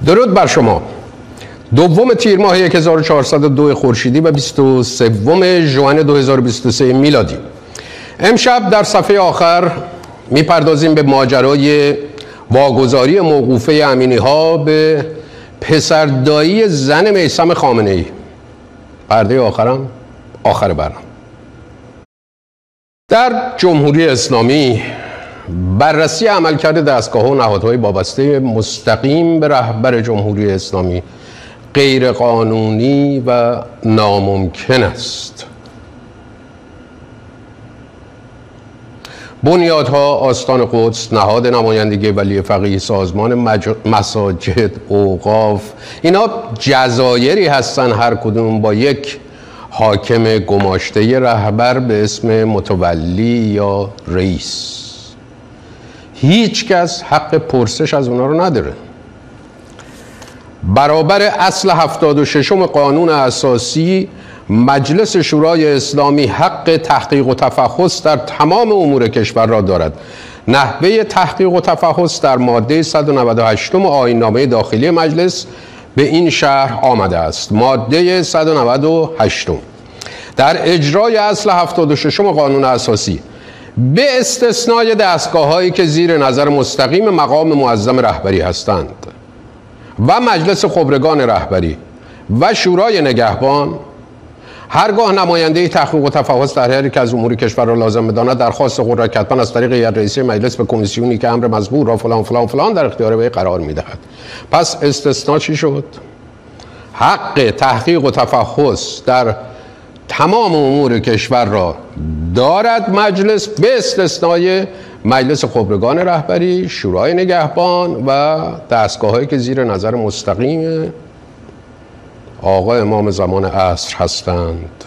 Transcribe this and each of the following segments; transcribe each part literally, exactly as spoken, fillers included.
درود بر شما. دوم تیر ماه هزار و چهارصد و دو خورشیدی و بیست و سوم ژوئن دو هزار و بیست و سه میلادی. امشب در صفحه آخر میپردازیم به ماجرای واگذاری موقوفه امینی ها به پسردایی زن میثم خامنه ای. پرده آخرم آخر برنامه. در جمهوری اسلامی بررسی عملکرد دستگاه و نهادهای وابسته مستقیم به رهبر جمهوری اسلامی غیر قانونی و ناممکن است. بنیادها، آستان قدس، نهاد نمایندگی ولی فقیه، سازمان مج... مساجد، اوقاف، اینا جزایری هستن، هر کدوم با یک حاکم گماشته رهبر به اسم متولی یا رئیس. هیچ کس حق پرسش از اونا رو نداره. برابر اصل هفتاد و ششم قانون اساسی، مجلس شورای اسلامی حق تحقیق و تفحص در تمام امور کشور را دارد. نحوه تحقیق و تفحص در ماده صد و نود و هشت آیین نامه داخلی مجلس به این شرح آمده است. ماده صد و نود و هشت در اجرای اصل هفتاد و ششم قانون اساسی به استثنای دستگاه هایی که زیر نظر مستقیم مقام معظم رهبری هستند و مجلس خبرگان رهبری و شورای نگهبان، هرگاه نماینده تحقیق و تفحص در هر یک از امور کشور را لازم بداند، درخواست خود را کتباً از طریق هیئت رئیسه مجلس به کمیسیونی که امر مذکور را فلان فلان فلان در اختیار وی قرار می‌دهد. پس استثناء چی شد؟ حق تحقیق و تفحص در تمام امور کشور را دارد مجلس به استثنای مجلس خبرگان رهبری، شورای نگهبان و دستگاه‌هایی که زیر نظر مستقیم آقا امام زمان عصر هستند.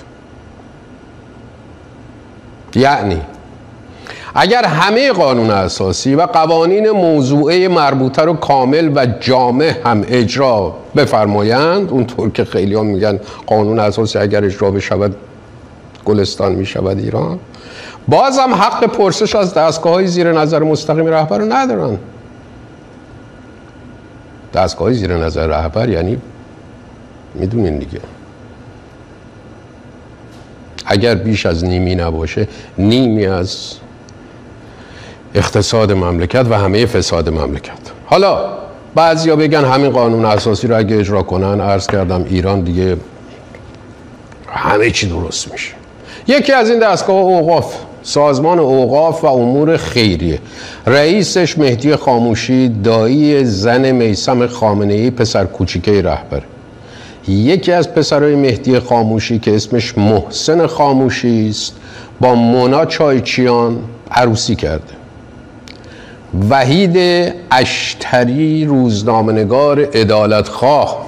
یعنی اگر همه قانون اساسی و قوانین موضوعه مربوطه رو کامل و جامع هم اجرا بفرمایند، اونطور که خیلی ها میگن قانون اساسی اگر اجرا بشود گلستان میشود ایران، باز هم حق پرسش از دستگاه‌های زیر نظر مستقیم رهبر رو ندارن. دستگاه زیر نظر رهبر یعنی میدونین دیگه، اگر بیش از نیمی نباشه، نیمی از اقتصاد مملکت و همه فساد مملکت. حالا بعضیا بگن همین قانون اساسی رو اگه اجرا کنن، عرض کردم ایران دیگه همه چی درست میشه. یکی از این دستگاه اوقاف، سازمان اوقاف و امور خیریه، رئیسش مهدی خاموشی، دایی زن میثم خامنه ای، پسر کوچیکه رهبر. یکی از پسرای مهدی خاموشی که اسمش محسن خاموشی است، با مونا چایچیان عروسی کرده. وحید اشتری، روزنامه‌نگار عدالتخواه،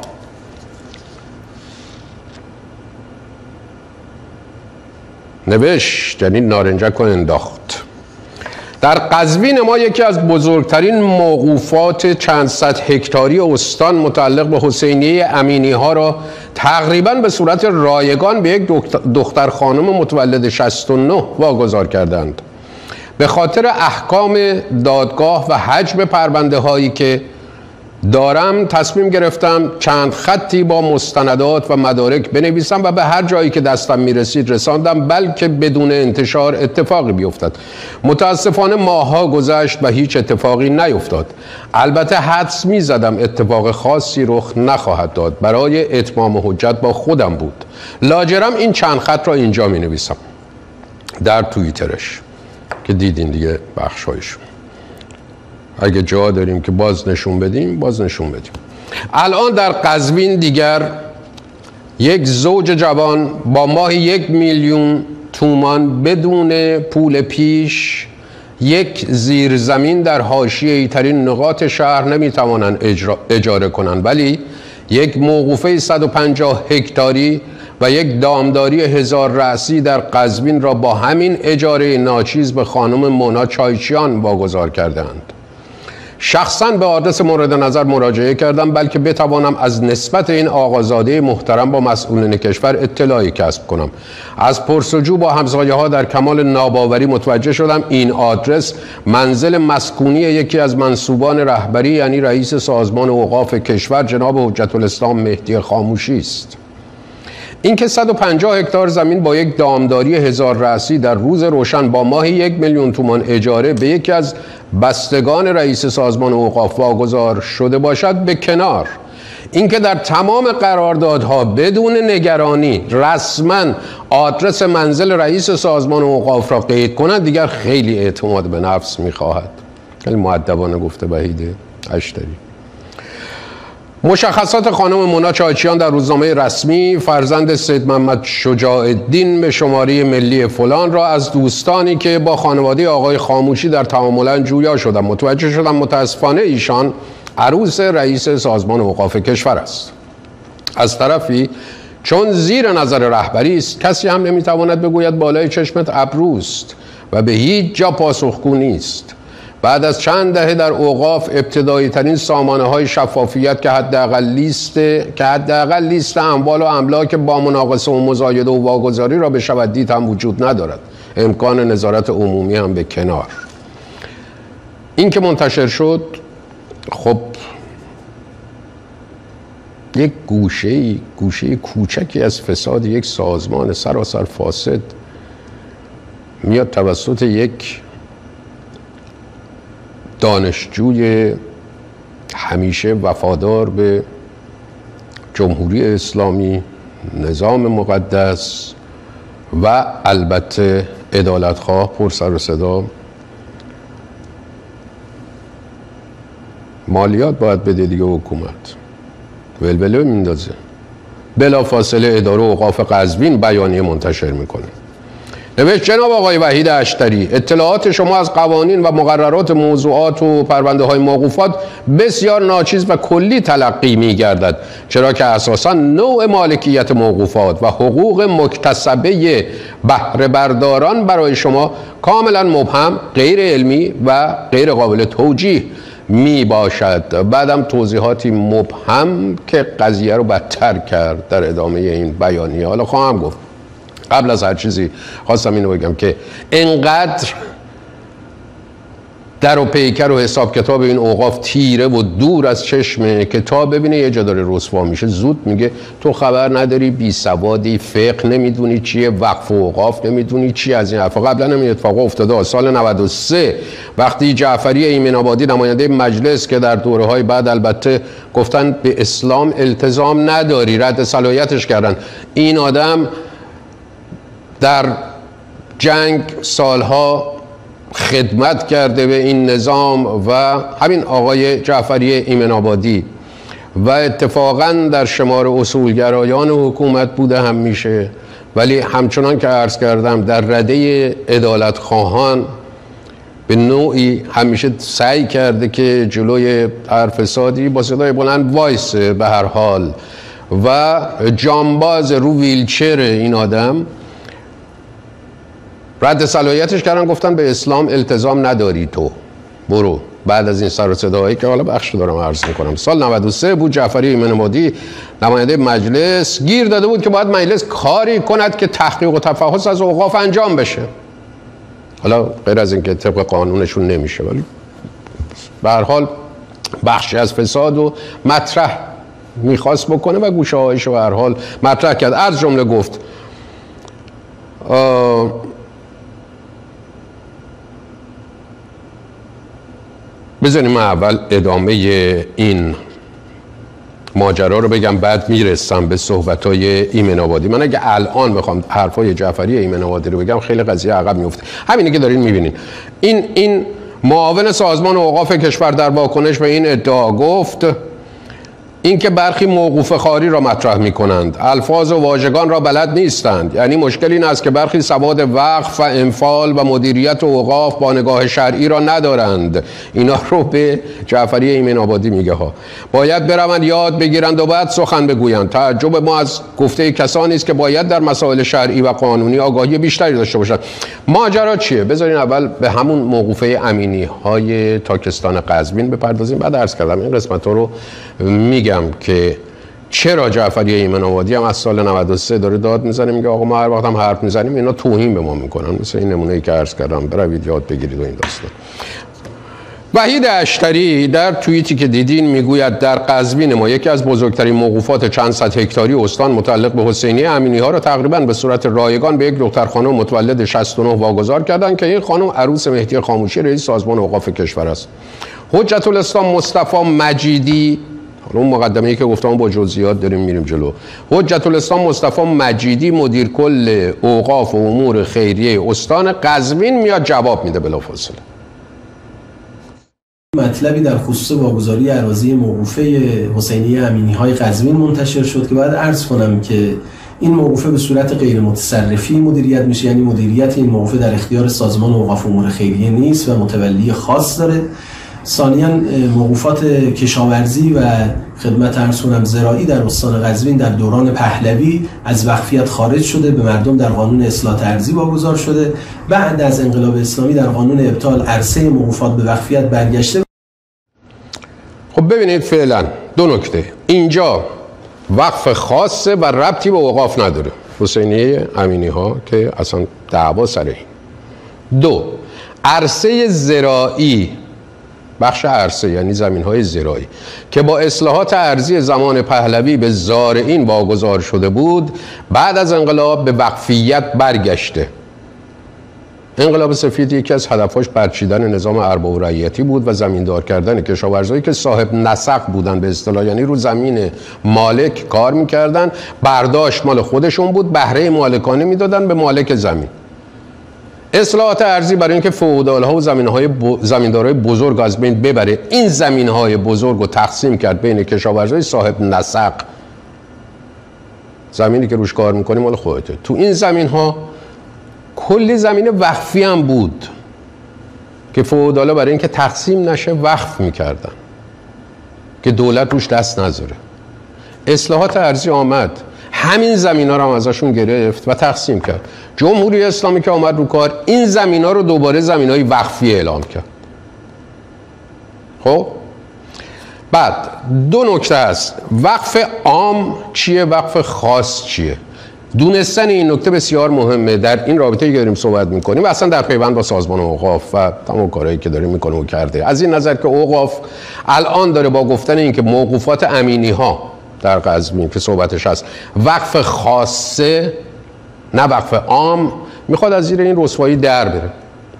نوشت، یعنی نارنجک رو انداخت. در قزوین ما یکی از بزرگترین موقوفات چند صد هکتاری استان متعلق به حسینیه امینی ها را تقریباً به صورت رایگان به یک دختر خانم متولد شصت و نه واگذار کردند. به خاطر احکام دادگاه و حجم پرونده هایی که دارم، تصمیم گرفتم چند خطی با مستندات و مدارک بنویسم و به هر جایی که دستم میرسید رساندم، بلکه بدون انتشار اتفاقی بیفتد. متاسفانه ماهها گذشت و هیچ اتفاقی نیفتاد. البته حدس میزدم اتفاق خاصی رخ نخواهد داد. برای اتمام حجت با خودم بود. لاجرم این چند خط را اینجا می نویسم در توییترش که دیدین دیگه بخشایشون. اگه جا داریم که باز نشون بدیم باز نشون بدیم. الان در قزوین دیگر یک زوج جوان با ماهی یک میلیون تومان بدون پول پیش یک زیرزمین در حاشیه‌ای ترین نقاط شهر نمیتوانند اجاره کنند، ولی یک موقوفه صد و پنجاه هکتاری و یک دامداری هزار رأسی در قزوین را با همین اجاره ناچیز به خانم مونا چایچیان واگذار کردند. شخصا به آدرس مورد نظر مراجعه کردم بلکه بتوانم از نسبت این آقازاده محترم با مسئولین کشور اطلاعی کسب کنم. از پرسجو با همسایه ها در کمال ناباوری متوجه شدم این آدرس منزل مسکونی یکی از منصوبان رهبری یعنی رئیس سازمان اوقاف کشور جناب حجت الاسلام مهدی خاموشی است. اینکه صد و پنجاه هکتار زمین با یک دامداری هزار رأسی در روز روشن با ماهی یک میلیون تومان اجاره به یکی از بستگان رئیس سازمان اوقاف واگذار شده باشد به کنار، اینکه در تمام قراردادها بدون نگرانی رسما آدرس منزل رئیس سازمان اوقاف را قید کنند دیگر خیلی اعتماد به نفس می‌خواهد. خیلی مؤدبانه گفته وحید اشتری. مشخصات خانم مونا چایچیان در روزنامه رسمی فرزند سید محمد شجاع الدین به شماره ملی فلان را از دوستانی که با خانواده آقای خاموشی در تعاملند جویا شدم متوجه شدم متاسفانه ایشان عروس رئیس سازمان اوقاف کشور است. از طرفی چون زیر نظر رهبری است کسی هم نمیتواند بگوید بالای چشمت ابروست و به هیچ جا پاسخگو نیست. بعد از چند دهه در اوقاف ابتدایی ترین سامانه های شفافیت که حداقل لیست که حداقل لیست اموال و املاک با مناقصه و مزایده و واگذاری را بشود دید هم وجود ندارد. امکان نظارت عمومی هم به کنار. این که منتشر شد خب یک گوشه گوشه کوچکی از فساد یک سازمان سراسر فاسد میاد توسط یک دانشجوی همیشه وفادار به جمهوری اسلامی، نظام مقدس و البته عدالتخواه پر سر و صدا مالیات باید بده دیگه حکومت ولوله میندازه. بلا فاصله اداره اوقاف قزوین بیانیه منتشر میکنه. نوشت جناب آقای وحید اشتری اطلاعات شما از قوانین و مقررات موضوعات و پرونده های موقوفات بسیار ناچیز و کلی تلقی می گردد چرا که اساساً نوع مالکیت موقوفات و حقوق مکتسبه بهره برداران برای شما کاملا مبهم، غیر علمی و غیر قابل توجیه می باشد. بعدم توضیحاتی مبهم که قضیه رو بدتر کرد در ادامه این بیانیه. حالا خواهم گفت قبل از هر چیزی خواستم اینو بگم که انقدر در و پیکر و حساب کتاب این اوقاف تیره و دور از چشمه که تا ببینه یه جا داره رسوا میشه زود میگه تو خبر نداری، بی سوادی، فقه نمیدونی چیه، وقف و اوقاف نمیدونی چی. از این حرفا قبلا هم اتفاق افتاده. سال نود و سه وقتی جعفری ایمن آبادی نماینده مجلس که در دوره‌های بعد البته گفتن به اسلام التزام نداری رد صلاحیتش کردن، این آدم در جنگ سالها خدمت کرده به این نظام و همین آقای جعفری ایمن آبادی و اتفاقا در شمار اصولگرایان حکومت بوده هم میشه، ولی همچنان که عرض کردم در رده عدالت خواهان به نوعی همیشه سعی کرده که جلوی هر فسادی با صدای بلند وایسه به هر حال. و جانباز رو ویلچر این آدم رد صلاحیتش کردن، گفتن به اسلام التزام نداری تو برو. بعد از این سر و صداهایی که حالا بخش دارم عرض میکنم سال نود و سه بود جعفری ایمن آبادی نماینده مجلس گیر داده بود که باید مجلس کاری کند که تحقیق و تفحص از اوقاف انجام بشه. حالا غیر از اینکه طبق قانونشون نمیشه ولی به هر حال بخشی از فساد و مطرح میخواست بکنه و گوشه هایشو به هر حال مطرح کرد. از جمله گفت بذاریم من اول ادامه این ماجرا رو بگم بعد میرسم به صحبت‌های ایمن آبادی. من اگه الان بخوام حرفای جعفری ایمن آبادی رو بگم خیلی قضیه عقب میفته. همینی که دارین میبینین. این این معاون سازمان اوقاف کشور در واکنش به این ادعا گفت اینکه برخی موقوف خاری را مطرح می کنند، الفاظ و واژگان را بلد نیستند. یعنی مشکل این است که برخی سواد وقف و انفال و مدیریت و اوقاف با نگاه شرعی را ندارند. اینا رو به جعفری ایمن آبادی میگه ها. باید بروند یاد بگیرند و بعد سخن بگویند. تعجب ما از گفته کسانی است که باید در مسائل شرعی و قانونی آگاهی بیشتری داشته باشند. ماجرا چیه؟ بذارین اول به همون موقوفه امینی های تاکستان قزوین بپردازیم، بعد عرض کردم این قسمت ها رو میگم که چرا جعفری ایمن آبادی هم از سال نود و سه داره داد میزنه، میگه آقا ما هر وقت هم حرف میزنیم اینا توهین به ما میکنن، مثل این نمونه‌ای که عرض کردم بروید یاد بگیرید و این داستان. وحید اشتری در توییتی که دیدین میگوید در قزوین ما یکی از بزرگترین موقوفات چند صد هکتاری استان متعلق به حسینیه امینی ها را تقریبا به صورت رایگان به یک دختر خانم متولد شصت و نه واگذار کردند که این خانم عروس مهدی خاموشی رئیس سازمان اوقاف کشور است. حجت الاسلام مصطفی مجیدی، حالا اون مقدمه‌ای که گفتم با جزئیات داریم میریم جلو. حجت الاسلام مصطفی مجیدی مدیر کل اوقاف و امور خیریه استان قزوین میاد جواب میده بلافاصله. مطلبی در خصوص واگذاری اراضی موقوفه حسینیه امینی های قزوین منتشر شد که باید عرض کنم که این موقوفه به صورت غیر متصرفی مدیریت میشه، یعنی مدیریت این موقوفه در اختیار سازمان اوقاف و امور خیریه نیست و متولی خاص داره. ثانیاً موقوفات کشاورزی و خدمت عرض کنم زراعی در استان قزوین در دوران پهلوی از وقفیت خارج شده، به مردم در قانون اصلاح ارضی واگذار شده. بعد از انقلاب اسلامی در قانون ابطال عرصه موقوفات به وقفیت برگشته. خب ببینید فعلا دو نکته اینجا، وقف خاصه و ربطی به اوقاف نداره حسینیه امینی ها که اصلا دعوا سر این. دو، عرصه زراعی، بخش عرصه یعنی زمین های زراعی که با اصلاحات ارضی زمان پهلوی به زارعین واگذار شده بود، بعد از انقلاب به وقفیت برگشته. انقلاب سفید یکی از هدفاش برچیدن نظام ارباب و رعیتی بود و زمیندار کردن کشاورزایی که صاحب نسق بودن به اصطلاح، یعنی رو زمین مالک کار میکردن، برداشت مال خودشون بود، بهره مالکانه میدادن به مالک زمین. اصلاحات ارضی برای اینکه فئودال‌ها و زمین‌های ب... زمیندارای بزرگ از بین ببره، این زمین‌های بزرگ رو تقسیم کرد بین کشاورزای صاحب نسق. زمینی که روش کار می‌کنی مال خودته. تو این زمین‌ها کلی زمین وقفی هم بود که فئودال‌ها برای اینکه تقسیم نشه وقف می‌کردن که دولت روش دست نذاره. اصلاحات ارضی آمد، همین زمینا رو هم ازشون گرفت و تقسیم کرد. جمهوری اسلامی که آمد رو کار، این زمینا رو دوباره زمینای وقفی اعلام کرد. خب بعد دو نکته هست، وقف عام چیه، وقف خاص چیه. دونستن این نکته بسیار مهمه در این رابطه‌ای که داریم صحبت می‌کنیم و اصلا در پیوند با سازمان اوقاف و تمام کارهایی که داره می‌کنه و کرده. از این نظر که اوقاف الان داره با گفتن این که موقوفات امینی ها در قزوین که صحبتش هست وقف خاصه نه وقف عام، میخواد از زیر این رسوایی در بره.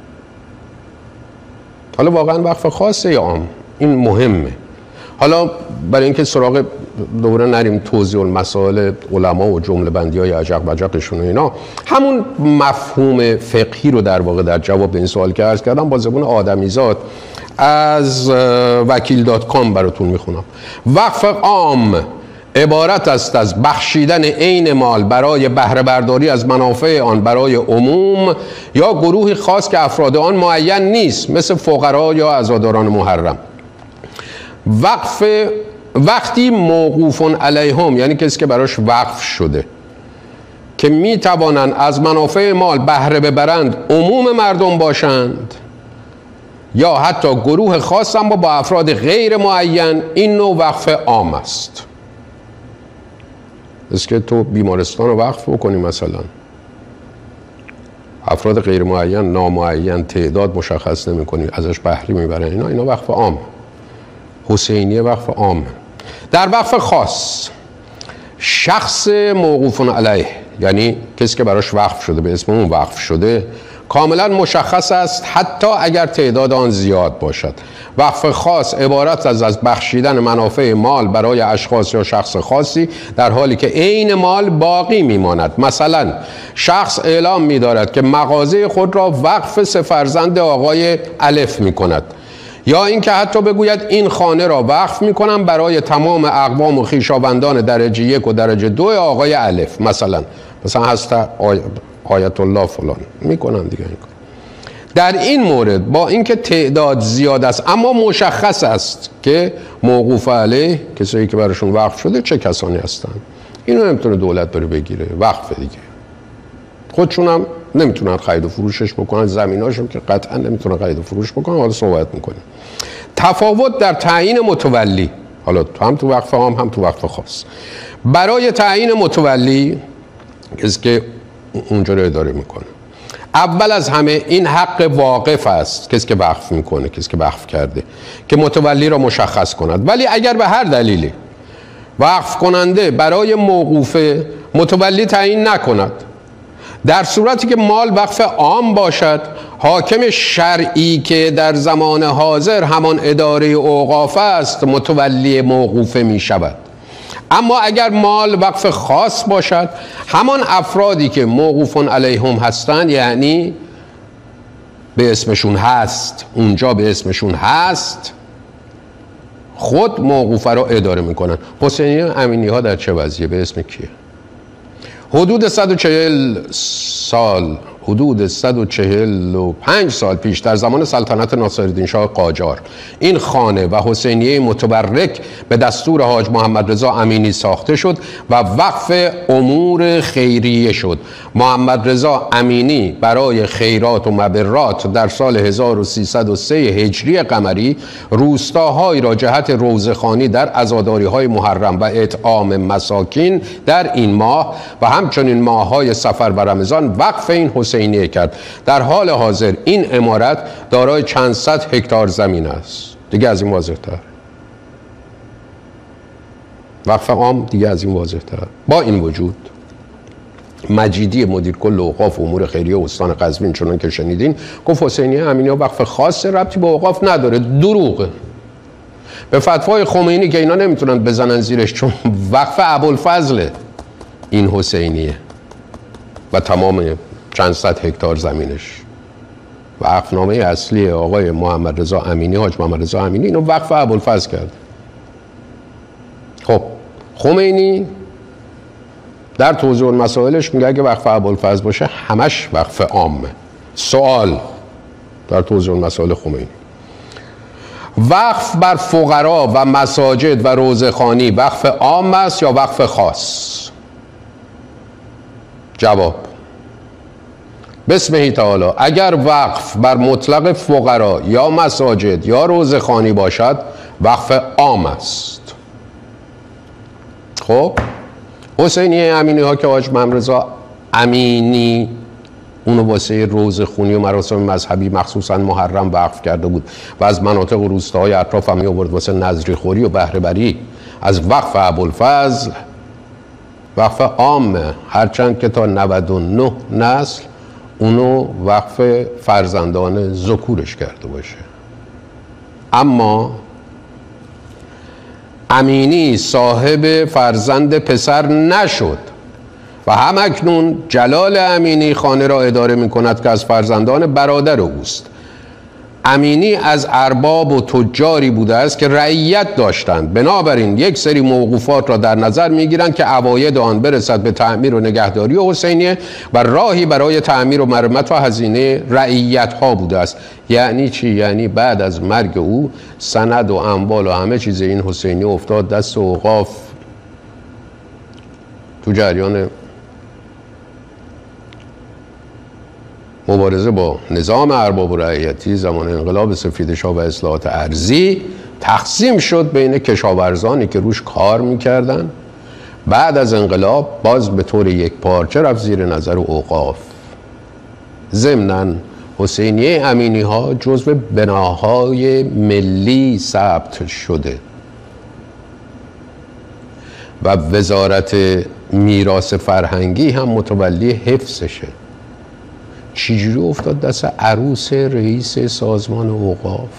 حالا واقعا وقف خاصه یا عام، این مهمه. حالا برای اینکه سراغ دوباره نریم توضیح المسائل علما و جمله بندی های عجق بجقشون و اینا، همون مفهوم فقهی رو در واقع در جواب به این سوال که عرض کردم با زبان آدمیزاد از وکیل دات کام براتون میخونم. وقف عام عبارت است از بخشیدن عین مال برای بهره برداری از منافع آن برای عموم یا گروهی خاص که افراد آن معین نیست، مثل فقرا یا عزاداران محرم. وقف وقتی موقوف علیهم، یعنی کسی که براش وقف شده که می توانند از منافع مال بهره ببرند، عموم مردم باشند یا حتی گروه خاص اما با افراد غیر معین، این نوع وقف عام است. است که تو بیمارستان رو وقف بکنی، مثلا افراد غیر معین، نامعین، تعداد مشخص نمی کنی، ازش بهره میبرن، اینا اینا وقف عام. حسینیه وقف عام. در وقف خاص شخص موقوف علیه، یعنی کسی که براش وقف شده، به اسم اون وقف شده، کاملا مشخص است حتی اگر تعداد آن زیاد باشد. وقف خاص عبارت از از بخشیدن منافع مال برای اشخاص یا شخص خاصی در حالی که عین مال باقی میماند. مثلا شخص اعلام می‌دارد که مغازه خود را وقف سه فرزند آقای الف می‌کند یا اینکه حتی بگوید این خانه را وقف میکنم برای تمام اقوام و خویشاوندان درجه یک و درجه دو آقای الف، مثلا مثلا هست آی... آیت الله فلان میکنن دیگه. این کار در این مورد با اینکه تعداد زیاد است اما مشخص است که موقوف علیه کسایی که براشون وقف شده چه کسانی هستن. اینو نمیتونه دولت بره بگیره، وقف دیگه. خودشون هم نمیتونن خرید و فروشش بکنن، زمیناشون که قطعا نمیتونن خرید و فروش بکنن. حالا صحبت میکنیم. تفاوت در تعیین متولی، حالا هم تو وقف عام هم تو وقف خاص. برای تعیین متولی کسی که اونجا رو اداره میکنه، اول از همه این حق واقف است، کسی که وقف میکنه، کسی که وقف کرده، که متولی را مشخص کند. ولی اگر به هر دلیلی وقف کننده برای موقوفه متولی تعیین نکند، در صورتی که مال وقف عام باشد، حاکم شرعی که در زمان حاضر همان اداره اوقاف است متولی موقوفه می شود. اما اگر مال وقف خاص باشد، همان افرادی که موقوفون علیهم هستند، یعنی به اسمشون هست، اونجا به اسمشون هست، خود موقوفه را اداره میکنن. حسینی امینی ها در چه وضعیه؟ به اسم کیه؟ حدود صد و چهل سال، حدود صد و چهل و پنج سال پیش در زمان سلطنت ناصرالدین شاه قاجار این خانه و حسینیه متبرک به دستور حاج محمد رضا امینی ساخته شد و وقف امور خیریه شد. محمد رضا امینی برای خیرات و مبرات در سال هزار و سیصد و سه هجری قمری روستاهایی را جهت روزخوانی در عزاداری‌های محرم و اطعام مساکین در این ماه و همچنین ماه‌های صفر و رمضان وقف این حسینیه کرد. در حال حاضر این عمارت دارای چند صد هکتار زمین است. دیگه از این واضح‌تر. وقف عام دیگه از این واضح‌تر. با این وجود مجیدی مدیر کل اوقاف و امور خیریه استان قزوین چنان که شنیدین گفت حسینیه امینی وقف خاص، ربطی به اوقاف نداره. دروغه. به فتوای خمینی که اینا نمیتونن بزنن زیرش، چون وقف ابوالفضل این حسینیه و تمام چند صد هکتار زمینش. وقفنامه اصلی آقای محمد رضا امینی، حاج محمد رضا امینی، اینو وقف ابوالفضل کرد. خب خمینی در توضیح مسائلش میگه اگه وقف ابوالفضل باشه همش وقف عامه. سوال در توضیح مسائل خمینی: وقف بر فقرا و مساجد و روزخوانی وقف عام است یا وقف خاص؟ جواب: بسمه تعالی اگر وقف بر مطلق فقرا یا مساجد یا روزخوانی باشد وقف عام است. خب حسینیه امینی ها که حاج محمد رضا امینی اونو واسه روزخوانی و مراسم مذهبی مخصوصا محرم وقف کرده بود و از مناطق و روستاهای اطراف هم می آورد واسه نذری خوری و بهره بری از وقف ابوالفضل، وقف عامه، هرچند که تا نود و نه نسل اونو وقف فرزندان ذکورش کرده باشه. اما امینی صاحب فرزند پسر نشد و همکنون جلال امینی خانه را اداره می کند که از فرزندان برادر اوست. امینی از ارباب و تجاری بوده است که رعیت داشتند، بنابراین یک سری موقوفات را در نظر می گیرند که عواید آن برسد به تعمیر و نگهداری حسینیه و راهی برای تعمیر و مرمت و هزینه رعیت ها بوده است. یعنی چی؟ یعنی بعد از مرگ او سند و اموال و همه چیز این حسینی افتاد دست اوقاف. تو جریان مبارزه با نظام ارباب و رعیتی زمان انقلاب سفید شاه و اصلاحات ارضی تقسیم شد بین کشاورزانی که روش کار میکردن، بعد از انقلاب باز به طور یک پارچه رفت زیر نظر اوقاف. ضمناً حسینیه امینی ها جزو بناهای ملی ثبت شده و وزارت میراث فرهنگی هم متولی حفظشه. چجوری افتاد دست عروس رئیس سازمان اوقاف؟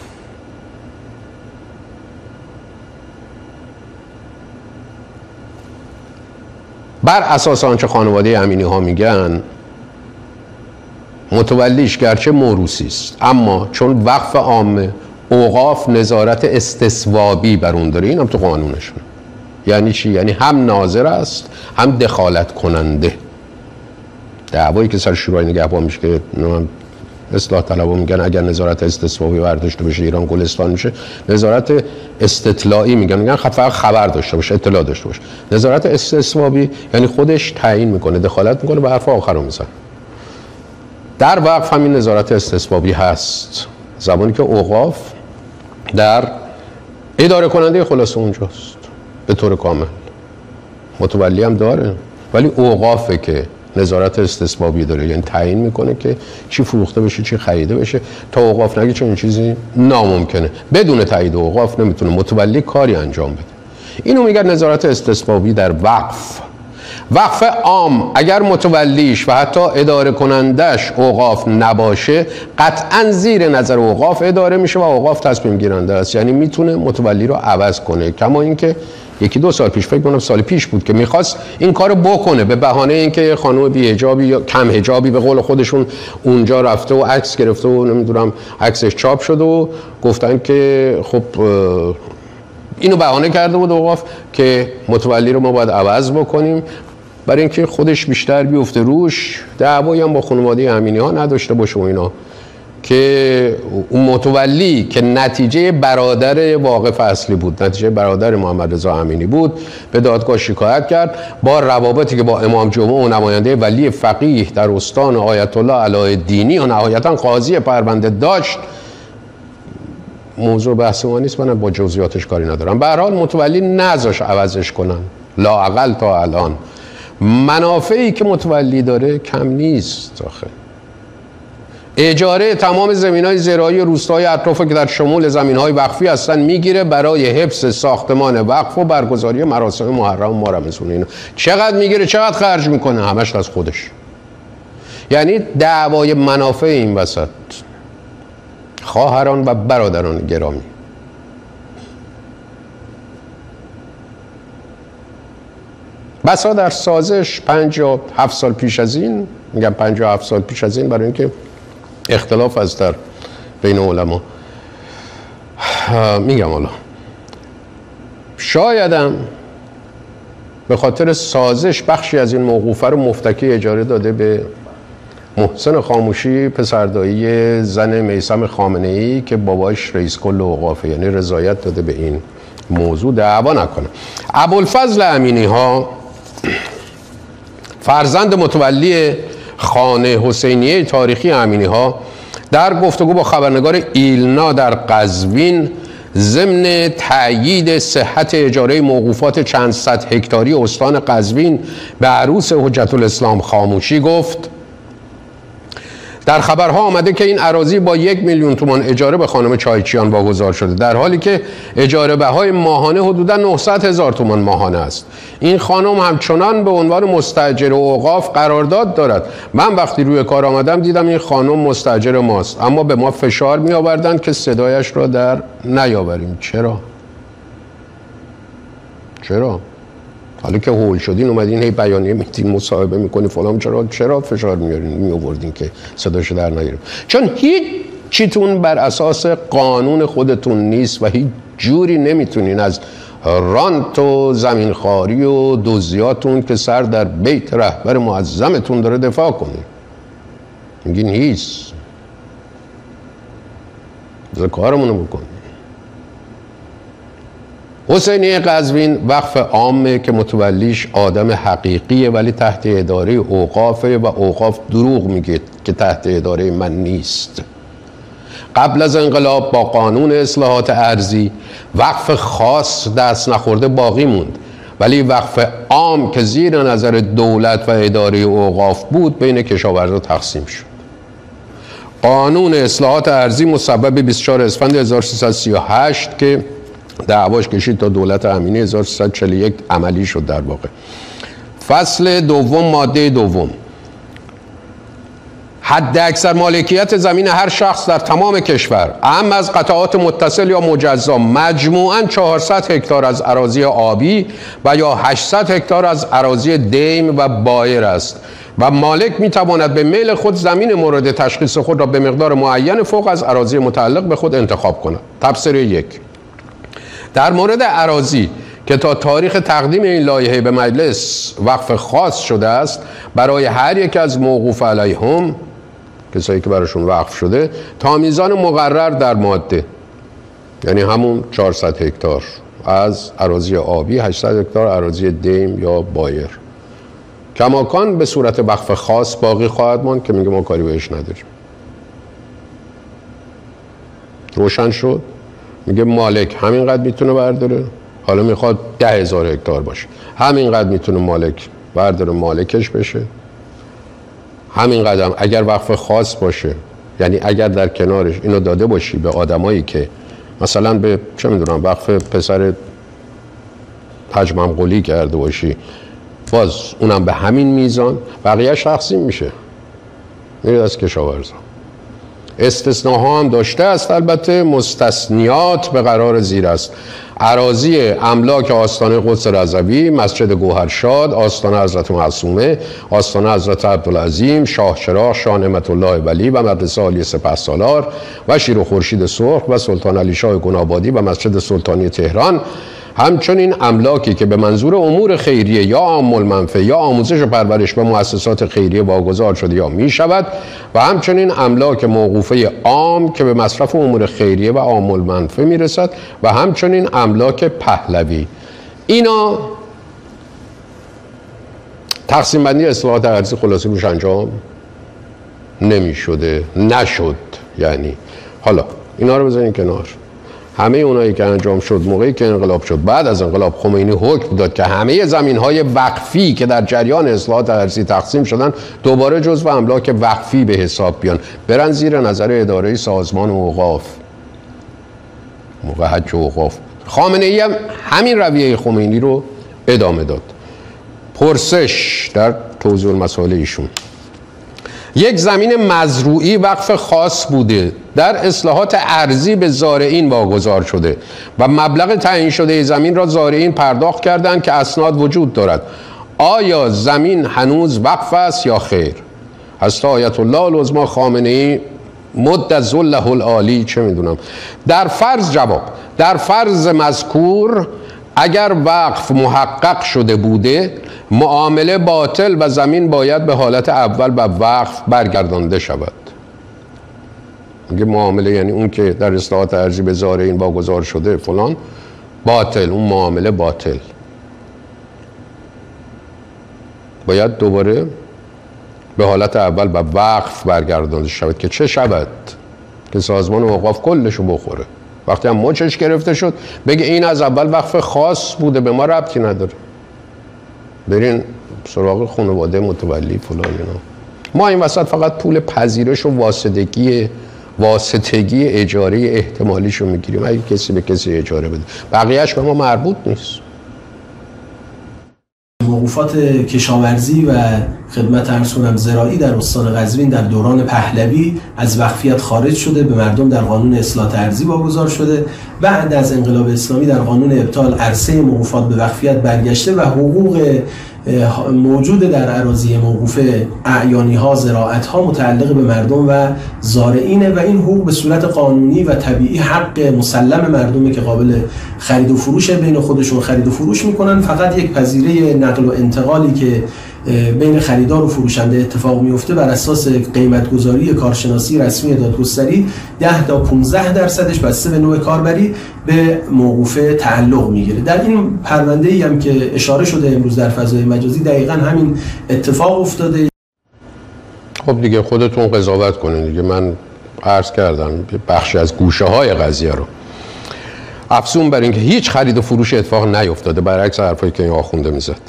بر اساس آنچه خانواده امینی ها میگن متولیش گرچه موروثی است، اما چون وقف عامه اوقاف نظارت استصوابی بر اون داره. این هم تو قانونشونه. یعنی چی؟ یعنی هم ناظر است هم دخالت کننده. دعوایی که سر شورای نگهبان میشه که اصلاح طلبا میگن اگر نظارت استصوابی برداشته بشه ایران گلستان میشه، نظارت استطلاعی میگن میگن فقط خبر داشته باشه، اطلاع داشته باشه. نظارت استصوابی یعنی خودش تعیین میکنه، دخالت میکنه، به حرف آخر رو میزنه. در وقف همین نظارت استصوابی هست، زمانی که اوقاف در اداره کننده خلاص اونجاست به طور کامل. متولی هم داره ولی اوقافه که نظارت استصوابی داره، یعنی تعیین میکنه که چی فروخته بشه چی خریده بشه. تا اوقاف نگه چون این چیزی ناممکنه، بدون تایید اوقاف نمیتونه متولی کاری انجام بده. اینو میگن نظارت استصوابی در وقف. وقف عام اگر متولیش و حتی اداره کنندش اوقاف نباشه، قطعا زیر نظر اوقاف اداره میشه و اوقاف تصمیم گیرنده است، یعنی میتونه متولی رو عوض کنه. کما اینکه یکی دو سال پیش، فکر کنم سال پیش بود، که میخواست این کارو بکنه به بهانه اینکه خانم بی حجابی یا کم حجابی به قول خودشون اونجا رفته و عکس گرفته و نمیدونم عکسش چاپ شده و گفتن که خب اینو بهانه کرده بود اوقاف که متولی رو ما باید عوض بکنیم برای اینکه خودش بیشتر بیفته روش، دعوایی هم با خانواده امینی ها نداشته باشه و اینا، که اون متولی که نتیجه برادر واقف اصلی بود، نتیجه برادر محمد رضا امینی بود، به دادگاه شکایت کرد با روابطی که با امام جمعه و نماینده ولی فقیه در استان آیت الله علاءالدینی و نهایتا قاضی پرونده داشت. موضوع بحث ما نیست، من با جزئیاتش کاری ندارم. به هر حال متولی نذاش عوضش کنن، لااقل تا الان. منافعی که متولی داره کم نیست آخه. اجاره تمام زمین‌های زراعی روستاهای اطراف که در شمول زمین‌های وقفی هستن میگیره برای حفظ ساختمان وقف و برگزاری مراسم محرم و رمضان. اینا چقدر میگیره، چقدر خرج میکنه، همش از خودش. یعنی دعوای منافع این وسط. خواهران و برادران گرامی، بسا در سازش پنجاه هفت سال پیش از این، میگم پنجاه هفت سال پیش از این برای اینکه اختلاف از در بین علما، میگم حالا شایدم به خاطر سازش بخشی از این موقوفه رو مفتکی اجاره داده به محسن خاموشی، پسردایی زن میثم خامنه‌ای که باباش رئیس کل اوقافه، یعنی رضایت داده به این موضوع دعوا نکنه. ابوالفضل امینی ها فرزند متولی خانه حسینیه تاریخی امینی ها در گفتگو با خبرنگار ایلنا در قزوین ضمن تأیید صحت اجاره موقوفات چند صد هکتاری استان قزوین به عروس حجت الاسلام خاموشی گفت در خبرها آمده که این اراضی با یک میلیون تومان اجاره به خانم چایچیان واگذار شده، در حالی که اجاره بهای ماهانه حدوداً نهصد هزار تومان ماهانه است. این خانم همچنان به عنوان مستاجر اوقاف قرارداد دارد. من وقتی روی کار آمدم دیدم این خانم مستاجر ماست، اما به ما فشار می آوردند که صدایش را در نیاوریم. چرا؟ چرا؟ حالا که هول شدین اومدین هی بیانیه میدین مصاحبه میکنی فلان، چرا چرا فشار میارین می آوردین که صداشو در نیاریم؟ چون هیچ چیتون بر اساس قانون خودتون نیست و هیچ جوری نمیتونین از رانت و زمینخواری و دزدیاتون که سر در بیت رهبر معظمتون داره دفاع کنین. میگین هیچ، بذار کارمونو بکنیم. حسینیه قزوین وقف عامه که متولیش آدم حقیقیه ولی تحت اداره اوقافه و اوقاف دروغ میگه که تحت اداره من نیست. قبل از انقلاب با قانون اصلاحات ارضی وقف خاص دست نخورده باقی موند، ولی وقف عام که زیر نظر دولت و اداره اوقاف بود بین کشاورزا تقسیم شد. قانون اصلاحات ارضی مصوب بیست و چهار اسفند هزار و سیصد و سی و هشت که دعواش کشید تا دولت امینی هزار و سیصد و چهل و یک عملی شد. در واقع فصل دوم ماده دوم حد اکثر مالکیت زمین هر شخص در تمام کشور اهم از قطعات متصل یا مجزا مجموعاً چهارصد هکتار از اراضی آبی و یا هشتصد هکتار از اراضی دیم و بایر است. و مالک میتواند به میل خود زمین مورد تشخیص خود را به مقدار معین فوق از اراضی متعلق به خود انتخاب کند. تبصره یک: در مورد اراضی که تا تاریخ تقدیم این لایحه به مجلس وقف خاص شده است، برای هر یک از موقوف علیهم، کسایی که براشون وقف شده، تا میزان مقرر در ماده، یعنی همون چهارصد هکتار از اراضی آبی، هشتصد هکتار اراضی دیم یا بایر، کماکان به صورت وقف خاص باقی خواهد ماند که میگه ما کاری بهش نداریم. روشن شد؟ میگه مالک همینقدر میتونه برداره، حالا میخواد ده هزار هکتار باشه، همینقدر میتونه مالک برداره، مالکش بشه. همین قدم اگر وقف خاص باشه، یعنی اگر در کنارش اینو داده باشی به آدمایی که مثلا به چه میدونم وقف پسر حج منقولی کرده باشی، باز اونم به همین میزان، بقیه تقسیم میشه میره از کشاورزا. استثناها هم داشته است، البته مستثنیات به قرار زیر است: اراضی املاک آستانه قدس رضوی، مسجد گوهرشاد، آستانه حضرت معصومه، آستانه حضرت عبدالعظیم، شاه چراغ، شاه نعمت الله ولی و مدرسه عالی سپهسالار و شیر و خورشید سرخ و سلطان علی شاه گنابادی و مسجد سلطانی تهران، همچنین املاکی که به منظور امور خیریه یا عام المنفعه یا آموزش و پرورش به مؤسسات خیریه واگذار شده یا می شود، و همچنین املاک موقوفه عام که به مصرف امور خیریه و عام المنفعه می رسد، و همچنین املاک پهلوی. اینا تقسیم بندی اصلاحات ارضی خلاصه روش انجام نمی شده، نشد. یعنی حالا اینا رو بزنین کنار. همه اونایی که انجام شد موقعی که انقلاب شد، بعد از انقلاب خمینی حکم داد که همه زمین‌های وقفی که در جریان اصلاحات ارضی تقسیم شدن دوباره جزو املاک وقفی به حساب بیان، برن زیر نظر اداره سازمان اوقاف. موقع حج و اوقاف خامنه‌ای هم همین رویه خمینی رو ادامه داد. پرسش در توضیح المسائل ایشون: یک زمین مزروعی وقف خاص بوده، در اصلاحات ارضی به زارعین واگذار شده و مبلغ تعیین شده زمین را زارعین پرداخت کردند که اسناد وجود دارد. آیا زمین هنوز وقف است یا خیر؟ حضرت آیت الله العظمی خامنه‌ای مد ظله العالی چه میدونم در فرض جواب در فرض مذکور اگر وقف محقق شده بوده، معامله باطل و زمین باید به حالت اول به وقف برگردانده شود. میگه معامله یعنی اون که در اصلاحات ارضی به زارعین واگذار شده فلان، باطل، اون معامله باطل، باید دوباره به حالت اول به وقف برگردانده شود. که چه شود؟ که سازمان اوقاف کلشو بخوره. وقتی هم مچش گرفته شد بگه این از اول وقف خاص بوده، به ما ربطی نداره، برین سراغ خانواده متولی فلان اینا. ما این وسط فقط پول پذیرش و واسطگی واسطگی اجاره احتمالیشو میگیریم، اگه کسی به کسی اجاره بده، بقیهش به ما مربوط نیست. موقوفات کشاورزی و خدمت عرض کنم زراعی در استان قزوین در دوران پهلوی از وقفیت خارج شده، به مردم در قانون اصلاحات ارضی واگذار شده. بعد از انقلاب اسلامی در قانون ابطال عرصه موقوفات به وقفیت برگشته و حقوق موجود در اراضی موقوفه اعیانی ها، زراعت ها متعلق به مردم و زارعینه و این حقوق به صورت قانونی و طبیعی حق مسلم مردمه که قابل خرید و فروش، بین خودشون خرید و فروش میکنن. فقط یک پذیره نقل و انتقالی که بین خریدار و فروشنده اتفاق میفته بر اساس قیمتگذاری کارشناسی رسمی دادگستری ده تا پانزده درصدش بسته به نوع کاربری به موقوفه تعلق میگیره. در این پرونده‌ای هم که اشاره شده امروز در فضای مجازی دقیقاً همین اتفاق افتاده. خب دیگه خودتون قضاوت کنین دیگه. من عرض کردم بخشی از گوشه های قضیه رو. افزون بر این که هیچ خرید و فروش اتفاق نیفتاده، برعکس حرفایی که این آخونده میزد.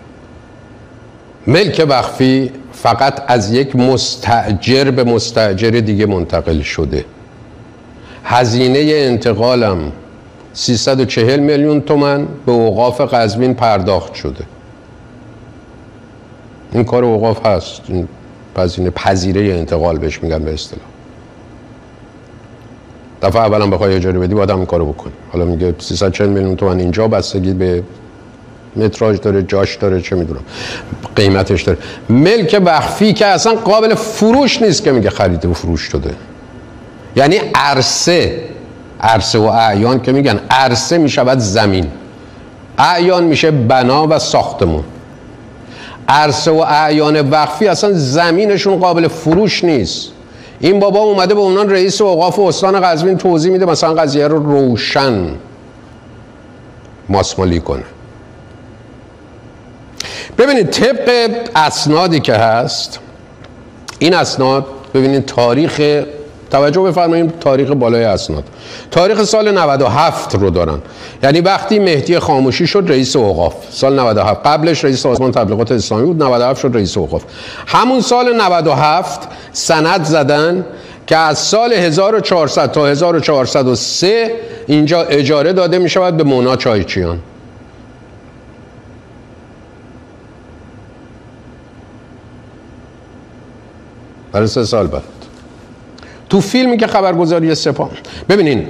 ملک وقفی فقط از یک مستأجر به مستأجر دیگه منتقل شده. هزینه انتقالم سیصد و چهل میلیون تومان به اوقاف قزوین پرداخت شده. این کار اوقاف هست، این هزینه پذیره انتقال بهش میگن به اصطلاح. دفعه اولم بخوای اجاره بدی باید هم این کارو بکنی. حالا میگه سیصد و چهل میلیون تومان اینجا بستگی به متراژ داره، جاش داره، چه میدونم قیمتش داره. ملک وقفی که اصلا قابل فروش نیست که میگه خرید و فروش شده. یعنی عرصه، عرصه و اعیان که میگن عرصه میشود زمین، اعیان میشه بنا و ساختمون. عرصه و اعیان وقفی اصلا زمینشون قابل فروش نیست. این بابا اومده به اونان رئیس اوقاف استان قزوین توضیح میده مثلا قضیه رو روشن ماسمالی کنه. ببینید طبق اسنادی که هست، این اسناد ببینید تاریخ، توجه بفرمایید تاریخ بالای اسناد، تاریخ سال نود و هفت رو دارن. یعنی وقتی مهدی خاموشی شد رئیس اوقاف سال نود و هفت، قبلش رئیس سازمان تبلیغات اسلامی بود، نود و هفت شد رئیس اوقاف. همون سال نود و هفت سند زدن که از سال هزار و چهارصد تا هزار و چهارصد و سه اینجا اجاره داده می شود به مونا چایچیان. برای سه سال بعد تو فیلمی که خبرگزاری سپاه، ببینین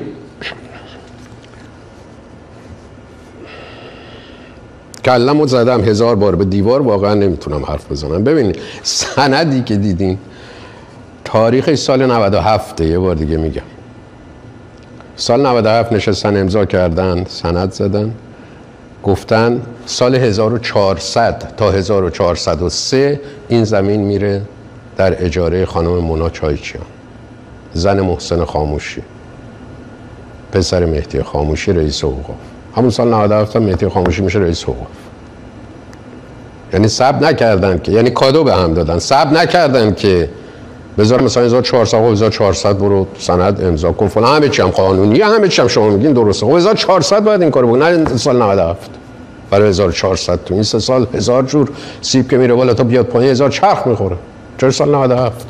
کلمو زدم هزار بار به دیوار، واقعا نمیتونم حرف بزنم. ببینین سندی که دیدین تاریخش سال نود و هفت، یه بار دیگه میگم سال نود و هفت نشستن امضا کردن، سند زدن، گفتن سال هزار و چهارصد تا هزار و چهارصد و سه این زمین میره در اجاره خانم مونا چایچیان، زن محسن خاموشی، پسر مهدی خاموشی رئیس اوقاف. همون سال نود و هفت مهدی خاموشی میشه رئیس اوقاف. یعنی صبر نکردن که، یعنی کادو به هم دادن، صبر نکردن که بذار مثلا هزار و چهارصد و هزار و چهارصد برو سند امضا کن فلان، همه چی هم قانونیه، همه چی هم شما میگین درسته. خب هزار و چهارصد باید این کارو بکنن، نه سال نود و هفت. برای هزار و چهارصد تو این سه سال هزار جور سیب که میره بالا تا بیاد پایین هزار چرخ میخوره. چرا سال نود و هفت؟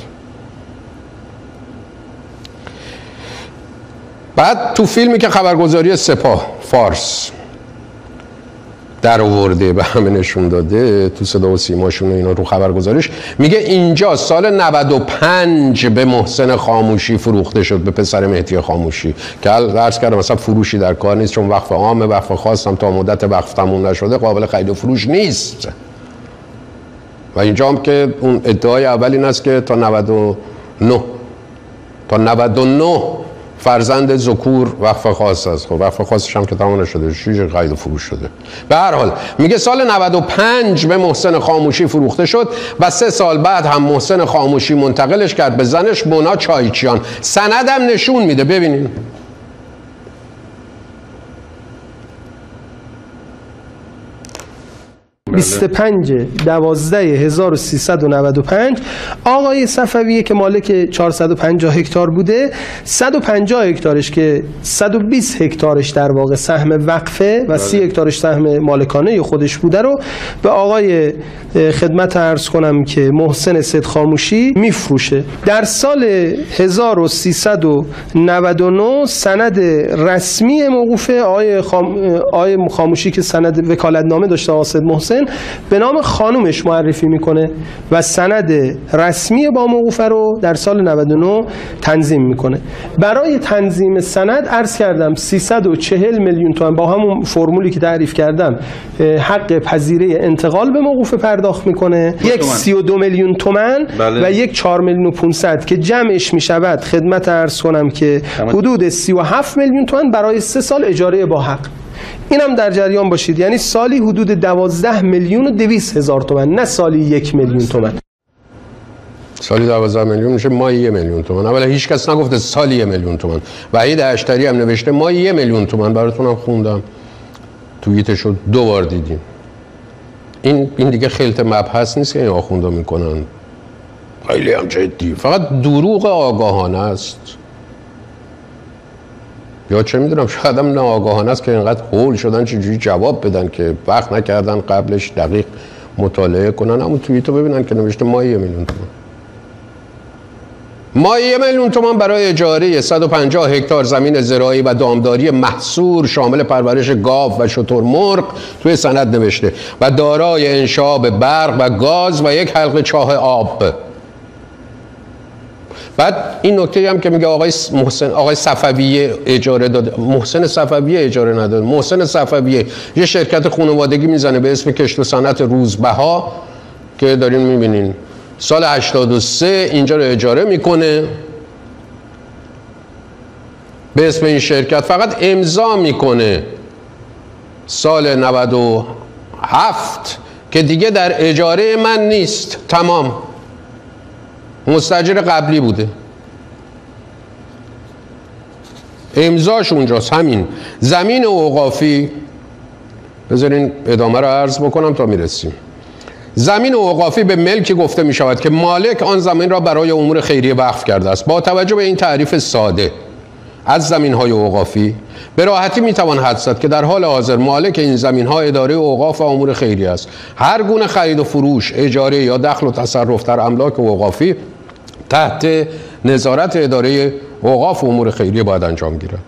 بعد تو فیلمی که خبرگزاری سپاه فارس در آورده به همه نشون داده، تو صدا و سیماشون و اینا رو خبرگزاریش میگه اینجا سال نود و پنج به محسن خاموشی فروخته شد، به پسر مهدی خاموشی، که عرض کردم مثلا فروشی در کار نیست، چون وقف عامه، وقف خاص هم تا مدت وقف تموم نشده قابل خرید و فروش نیست. و اینجا هم که اون ادعای اول این است که تا نود و نه تا نود و نه فرزند ذکور وقف خاص است. خب وقف خاصش هم که تمام نشده، چیزی خرید و فروش شده. به هر حال میگه سال نود و پنج به محسن خاموشی فروخته شد و سه سال بعد هم محسن خاموشی منتقلش کرد به زنش مونا چایچیان. سندم نشون میده، ببینین بیست و پنج دوازده هزار و سیصد و نود و پنج آقای صفویه که مالک چهارصد و پنجاه هکتار بوده، صد و پنجاه هکتارش که صد و بیست هکتارش در واقع سهم وقفه و سی هکتارش سهم مالکانه خودش بوده رو به آقای خدمت عرض کنم که محسن سید خاموشی میفروشه. در سال هزار و سیصد و نود و نه سند رسمی موقوفه آقای خام... آقای خاموشی که سند وکالتنامه داشته آقای محسن به نام خانومش معرفی میکنه و سند رسمی با موقوفه رو در سال نود و نه تنظیم میکنه. برای تنظیم سند عرض کردم سیصد و چهل میلیون تومان با همون فرمولی که تعریف کردم حق پذیره انتقال به موقوفه پرداخت میکنه، یک سی و دو میلیون تومان بله. و یک چهار میلیون و پانصد که جمعش میشود خدمت عرض کنم که حدود سی و هفت میلیون تومان برای سه سال اجاره با حق. اینم در جریان باشید، یعنی سالی حدود دوازده میلیون و دویست هزار تومان، نه سالی یک میلیون تومان. سالی دوازده میلیون میشه ماهی یک میلیون تومان. اولا هیچ کس نگفته سالی یک میلیون تومان. وحید اشتری هم نوشته ماهی یک میلیون تومان، براتونم خوندم، توییتشو دو بار دیدیم. این این دیگه خلط مبحث نیست که این آخوندا میکنن، خیلی هم جدی، فقط دروغ آگاهانه است. یا چه میدونم شاید هم ناآگاهانه است که اینقدر هول شدن چجوری جواب بدن که وقت نکردن قبلش دقیق مطالعه کنن. همون توییتو ببینن که نوشته ماهی یک میلیون تومان. ماهی یک میلیون تومان برای اجاره صد و پنجاه هکتار زمین زراعی و دامداری محصور شامل پرورش گاو و شترمرغ توی سند نوشته و دارای انشاب برق و گاز و یک حلقه چاه آب. بعد این نکته هم که میگه آقای محسن آقای صفویه اجاره داده، محسن صفویه اجاره نداده. محسن صفویه یه شرکت خانوادگی میزنه به اسم کشت و صنعت روزبها که دارین میبینین، سال هشتاد و سه اینجا رو اجاره میکنه به اسم این شرکت، فقط امضا میکنه سال نود و هفت که دیگه در اجاره من نیست، تمام، مستاجر قبلی بوده، امضاش اونجاست. همین زمین اوقافی، بذارین ادامه رو عرض بکنم تا میرسیم. زمین اوقافی به ملکی گفته می شود که مالک آن زمین را برای امور خیریه وقف کرده است. با توجه به این تعریف ساده از زمین‌های اوقافی به راحتی میتوان حدس زد که در حال حاضر مالک این زمین‌ها اداره اوقاف و امور خیریه است. هر گونه خرید و فروش، اجاره یا دخل و تصرف در املاک اوقافی تحت نظارت اداره اوقاف و امور خیریه باید انجام گیرد.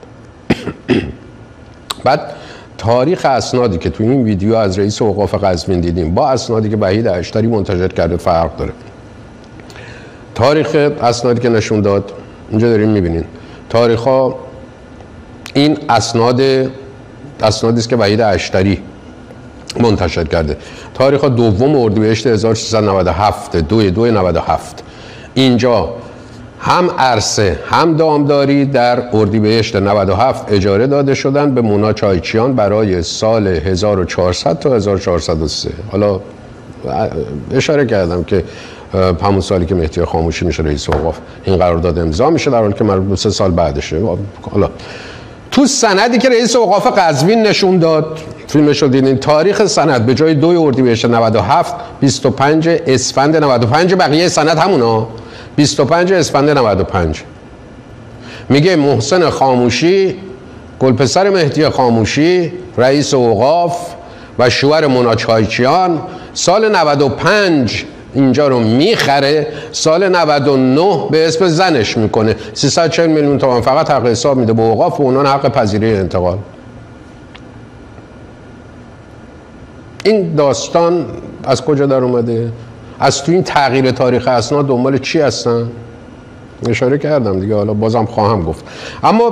بعد تاریخ اسنادی که تو این ویدیو از رئیس اوقاف قزوین دیدیم با اسنادی که وحید اشتری منتشر کرده فرق داره. تاریخ اسنادی که نشون داد اینجا داریم میبینین، تاریخ ها این اسناد اسنادی است که وحید اشتری منتشر کرده. تاریخ ها دوم اردیبهشت هزار و سیصد و نود و هفت، دو دو نود و هفت. اینجا هم عرصه هم دامداری در اردیبهشت نود و هفت اجاره داده شدن به مونا چایچیان برای سال هزار و چهارصد تا هزار و چهارصد و سه. حالا اشاره کردم که همون سالی که مهدی خاموشی میشه رئیس اوقاف این قرارداد امضا میشه، در حالی که مربوط سه سال بعدشه. حالا تو سندی که رئیس اوقاف قزوین نشون داد، فیلمش رو دیدین، تاریخ سند به جای دو اردیبهشت نود و هفت بیست و پنج اسفند نود و پنج، بقیه سند همونا، بیست و پنج اسفند نود و پنج. میگه محسن خاموشی، گلپسر مهدی خاموشی، رئیس اوقاف و شوهر مونا چایچیان سال نود و پنج اینجا رو میخره، سال نود و نه به اسم زنش میکنه، سیصد و چهل میلیون تومان فقط حق حساب میده به اوقاف و اونان حق پذیری انتقال. این داستان از کجا در اومده؟ از تو این تغییر تاریخ اسناد دنبال چی هستن؟ اشاره کردم دیگه، حالا بازم خواهم گفت. اما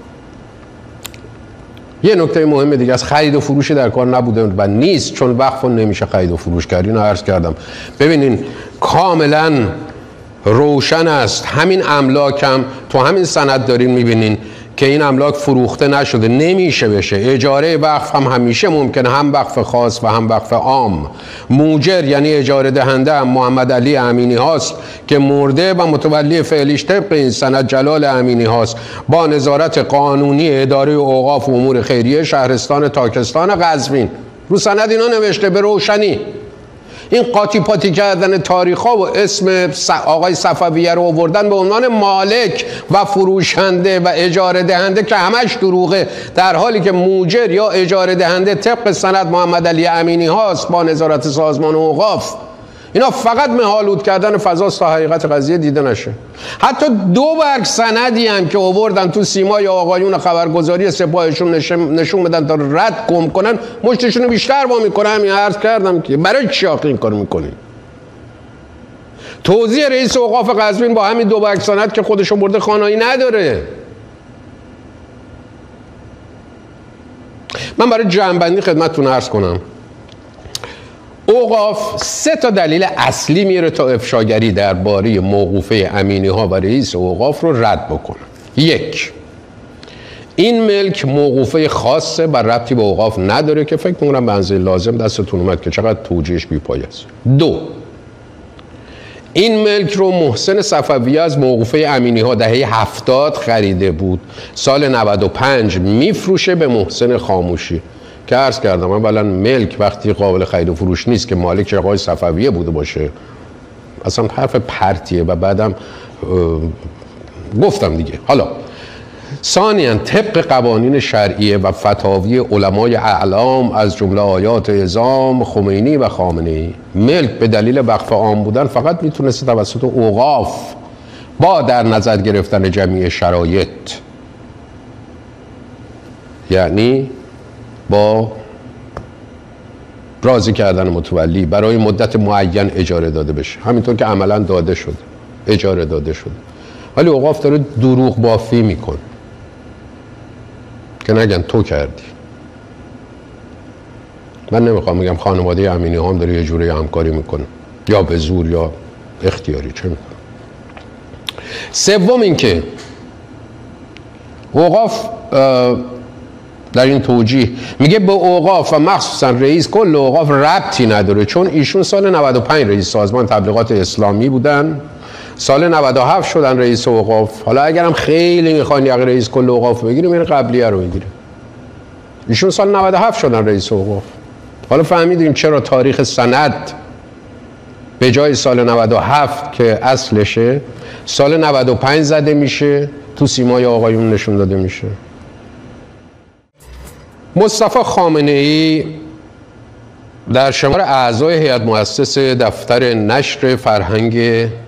یه نکته مهم دیگه از خرید و فروشی در کار نبوده و نیست، چون وقف نمیشه خرید و فروش کرد. اینو عرض کردم. ببینین کاملا روشن است، همین املاک هم تو همین سند دارین میبینین که این املاک فروخته نشده، نمیشه بشه. اجاره وقف هم همیشه ممکنه، هم وقف خاص و هم وقف عام. موجر یعنی اجاره دهنده هم محمد علی امینی هاست که مرده و متولی فعلیش طبق این سند جلال امینی هاست با نظارت قانونی اداره اوقاف و امور خیریه شهرستان تاکستان قزوین. رو سند اینا نوشته به روشنی. این قاطی پاتی کردن تاریخ ها و اسم آقای صفویه رو آوردن به عنوان مالک و فروشنده و اجاره دهنده که همش دروغه، در حالی که موجر یا اجاره دهنده طبق سند محمد علی امینی هاست با نظارت سازمان اوقاف. اینا فقط مهالود کردن فضاست تا حقیقت قضیه دیده نشه. حتی دو برگ سندی هم که آوردن تو سیمای آقایون خبرگزاری سپاهشون نشون بدن تا رد گم کنن، مشتشون رو بیشتر وا میکنن. همین عرض کردم که برای چی آخه این کار میکنین؟ توضیح رئیس اوقاف قزوین با همین دو برگ سند که خودشو برده خانایی نداره. من برای جمع‌بندی خدمتتون عرض کنم، اوقاف سه تا دلیل اصلی میره تا افشاگری درباره موقوفه امینی ها و رئیس اوقاف رو رد بکنه. یک، این ملک موقوفه خاصه و ربطی به اوقاف نداره که فکر می‌کنم به اندازه لازم دستتون اومد که چقدر توجیهش بی‌پایه است. دو، این ملک رو محسن صفویه از موقوفه امینی ها دهه هفتاد خریده بود، سال نود و پنج میفروشه به محسن خاموشی که عرض کردم اولا ملک وقتی قابل خرید و فروش نیست که مالک آقای صفویه بوده باشه اصلا حرف پرتیه و بعدم گفتم دیگه. حالا ثانیاً طبق قوانین شرعیه و فتاوی علمای اعلام از جمله آیات اعظام خمینی و خامنه‌ای، ملک به دلیل وقف عام بودن فقط میتونست توسط اوقاف با در نظر گرفتن جمعی شرایط، یعنی با راضی کردن متولی، برای مدت معین اجاره داده بشه، همینطور که عملا داده شده، اجاره داده شده. ولی اوقاف داره دروغ بافی میکن که نگن تو کردی. من نمیخوام بگم خانواده امینی ها هم داره یه جوری همکاری میکنه، یا به زور یا اختیاری، چه میکنه. سوم این که اوقاف در این توجیه میگه به اوقاف و مخصوصا رئیس کل اوقاف ربطی نداره، چون ایشون سال نود و پنج رئیس سازمان تبلیغات اسلامی بودن، سال نود و هفت شدن رئیس اوقاف. حالا اگرم خیلی میخواین یقه رئیس کل اوقاف بگیریم، این قبلیه رو میگیره. ایشون سال نود و هفت شدن رئیس اوقاف. حالا فهمیدیم چرا تاریخ سند به جای سال نود و هفت که اصلشه سال نود و پنج زده میشه، تو سیمای آقایون نشون داده میشه. مصطفی خامنه ای در شمار اعضای هیئت مؤسسه دفتر نشر فرهنگ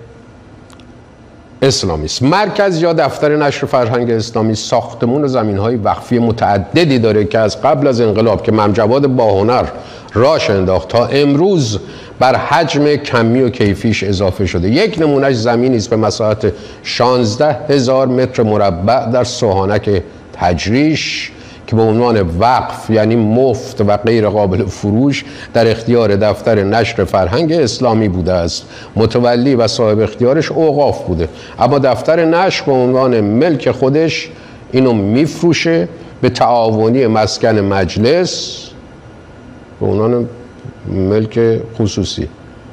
اسلامی است. مرکز یا دفتر نشر فرهنگ اسلامی ساختمون و زمین‌های وقفی متعددی داره که از قبل از انقلاب که مم جواد باهنر راش انداخت تا امروز بر حجم کمی و کیفیش اضافه شده. یک نمونهش زمینی است به مساحت شانزده هزار متر مربع در سوهانک تجریش که به عنوان وقف یعنی مفت و غیر قابل فروش در اختیار دفتر نشر فرهنگ اسلامی بوده است. متولی و صاحب اختیارش اوقاف بوده، اما دفتر نشر به عنوان ملک خودش اینو میفروشه به تعاونی مسکن مجلس به عنوان ملک خصوصی.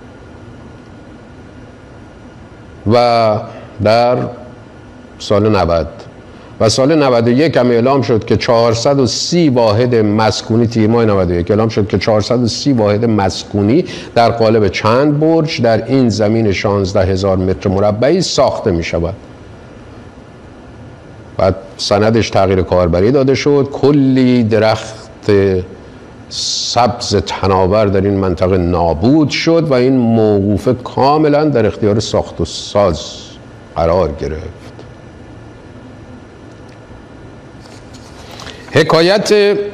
و در سال نود و سال نود و یک هم اعلام شد که چهارصد و سی واحد مسکونی، تیر ماه نود و یک اعلام شد که چهارصد و سی واحد مسکونی در قالب چند برج در این زمین شانزده هزار متر مربعی ساخته می شود. بعد سندش تغییر کاربری داده شد، کلی درخت سبز تناور در این منطقه نابود شد و این موقوفه کاملا در اختیار ساخت و ساز قرار گرفت. حکایت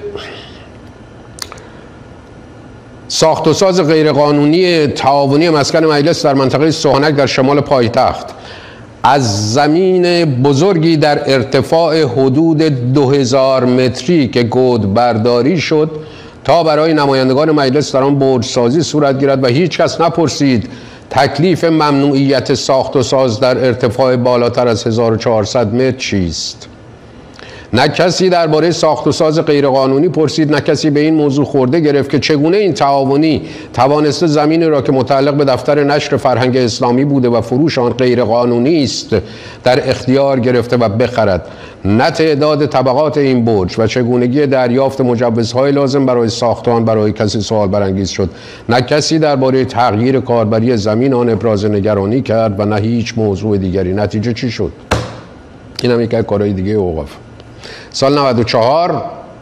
ساخت و ساز غیرقانونی تعاونی مسکن مجلس در منطقه سوهانک در شمال پایتخت از زمین بزرگی در ارتفاع حدود دو هزار متری که گود برداری شد تا برای نمایندگان مجلس در آن برج سازی صورت گیرد و هیچ کس نپرسید تکلیف ممنوعیت ساخت و ساز در ارتفاع بالاتر از هزار و چهارصد متر چیست. نه کسی درباره ساخت و ساز غیرقانونی پرسید، نه کسی به این موضوع خورده گرفت که چگونه این تعاونی توانسته زمینی را که متعلق به دفتر نشر فرهنگ اسلامی بوده و فروش آن غیرقانونی است در اختیار گرفته و بخرد. نه تعداد طبقات این برج و چگونگی دریافت مجوزهای لازم برای ساخت آن برای کسی سوال برانگیز شد. نه کسی درباره تغییر کاربری زمین آن ابراز نگرانی کرد و نه هیچ موضوع دیگری. نتیجه چی شد؟ این هم یک کارهای دیگه اوقاف. سال نود و چهار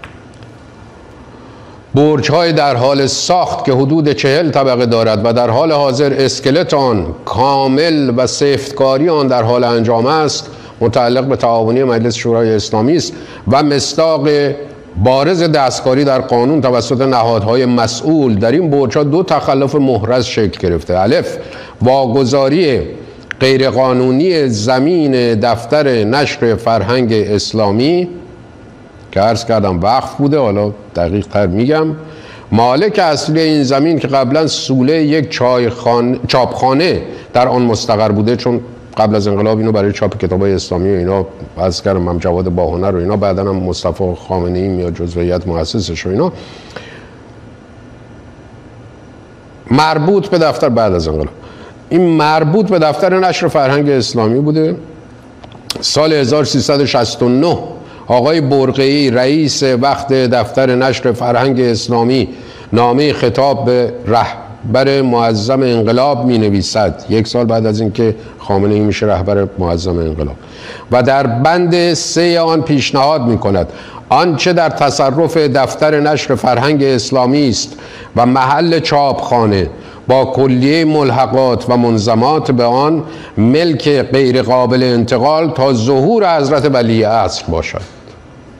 برج‌های در حال ساخت که حدود چهل طبقه دارد و در حال حاضر اسکلت آن کامل و سفتکاری آن در حال انجام است متعلق به تعاونی مجلس شورای اسلامی است و مصداق بارز دستکاری در قانون توسط نهادهای مسئول. در این برج‌ها دو تخلف محرز شکل گرفته: الف واگذاری غیرقانونی زمین دفتر نشر فرهنگ اسلامی که عرض کردم وقف بوده، حالا دقیق تر میگم، مالک اصلی این زمین که قبلا سوله یک چایخانه چاپخانه در آن مستقر بوده، چون قبل از انقلاب اینو برای چاپ کتابای اسلامی و اینا عرض کردم مم جواد باهنر و اینا، بعدن هم مصطفی خامنه ای میاد جزو هیئت مؤسسش و اینا، مربوط به دفتر بعد از انقلاب این مربوط به دفتر نشر فرهنگ اسلامی بوده. سال هزار و سیصد و شصت و نه آقای برقعی رئیس وقت دفتر نشر فرهنگ اسلامی نامه خطاب به رهبر معظم انقلاب می نویسد، یک سال بعد از اینکه خامنه ای میشه رهبر معظم انقلاب، و در بند سه آن پیشنهاد می کند آنچه در تصرف دفتر نشر فرهنگ اسلامی است و محل چاپخانه با کلیه ملحقات و منظمات به آن ملک غیر قابل انتقال تا ظهور حضرت ولی عصر باشد.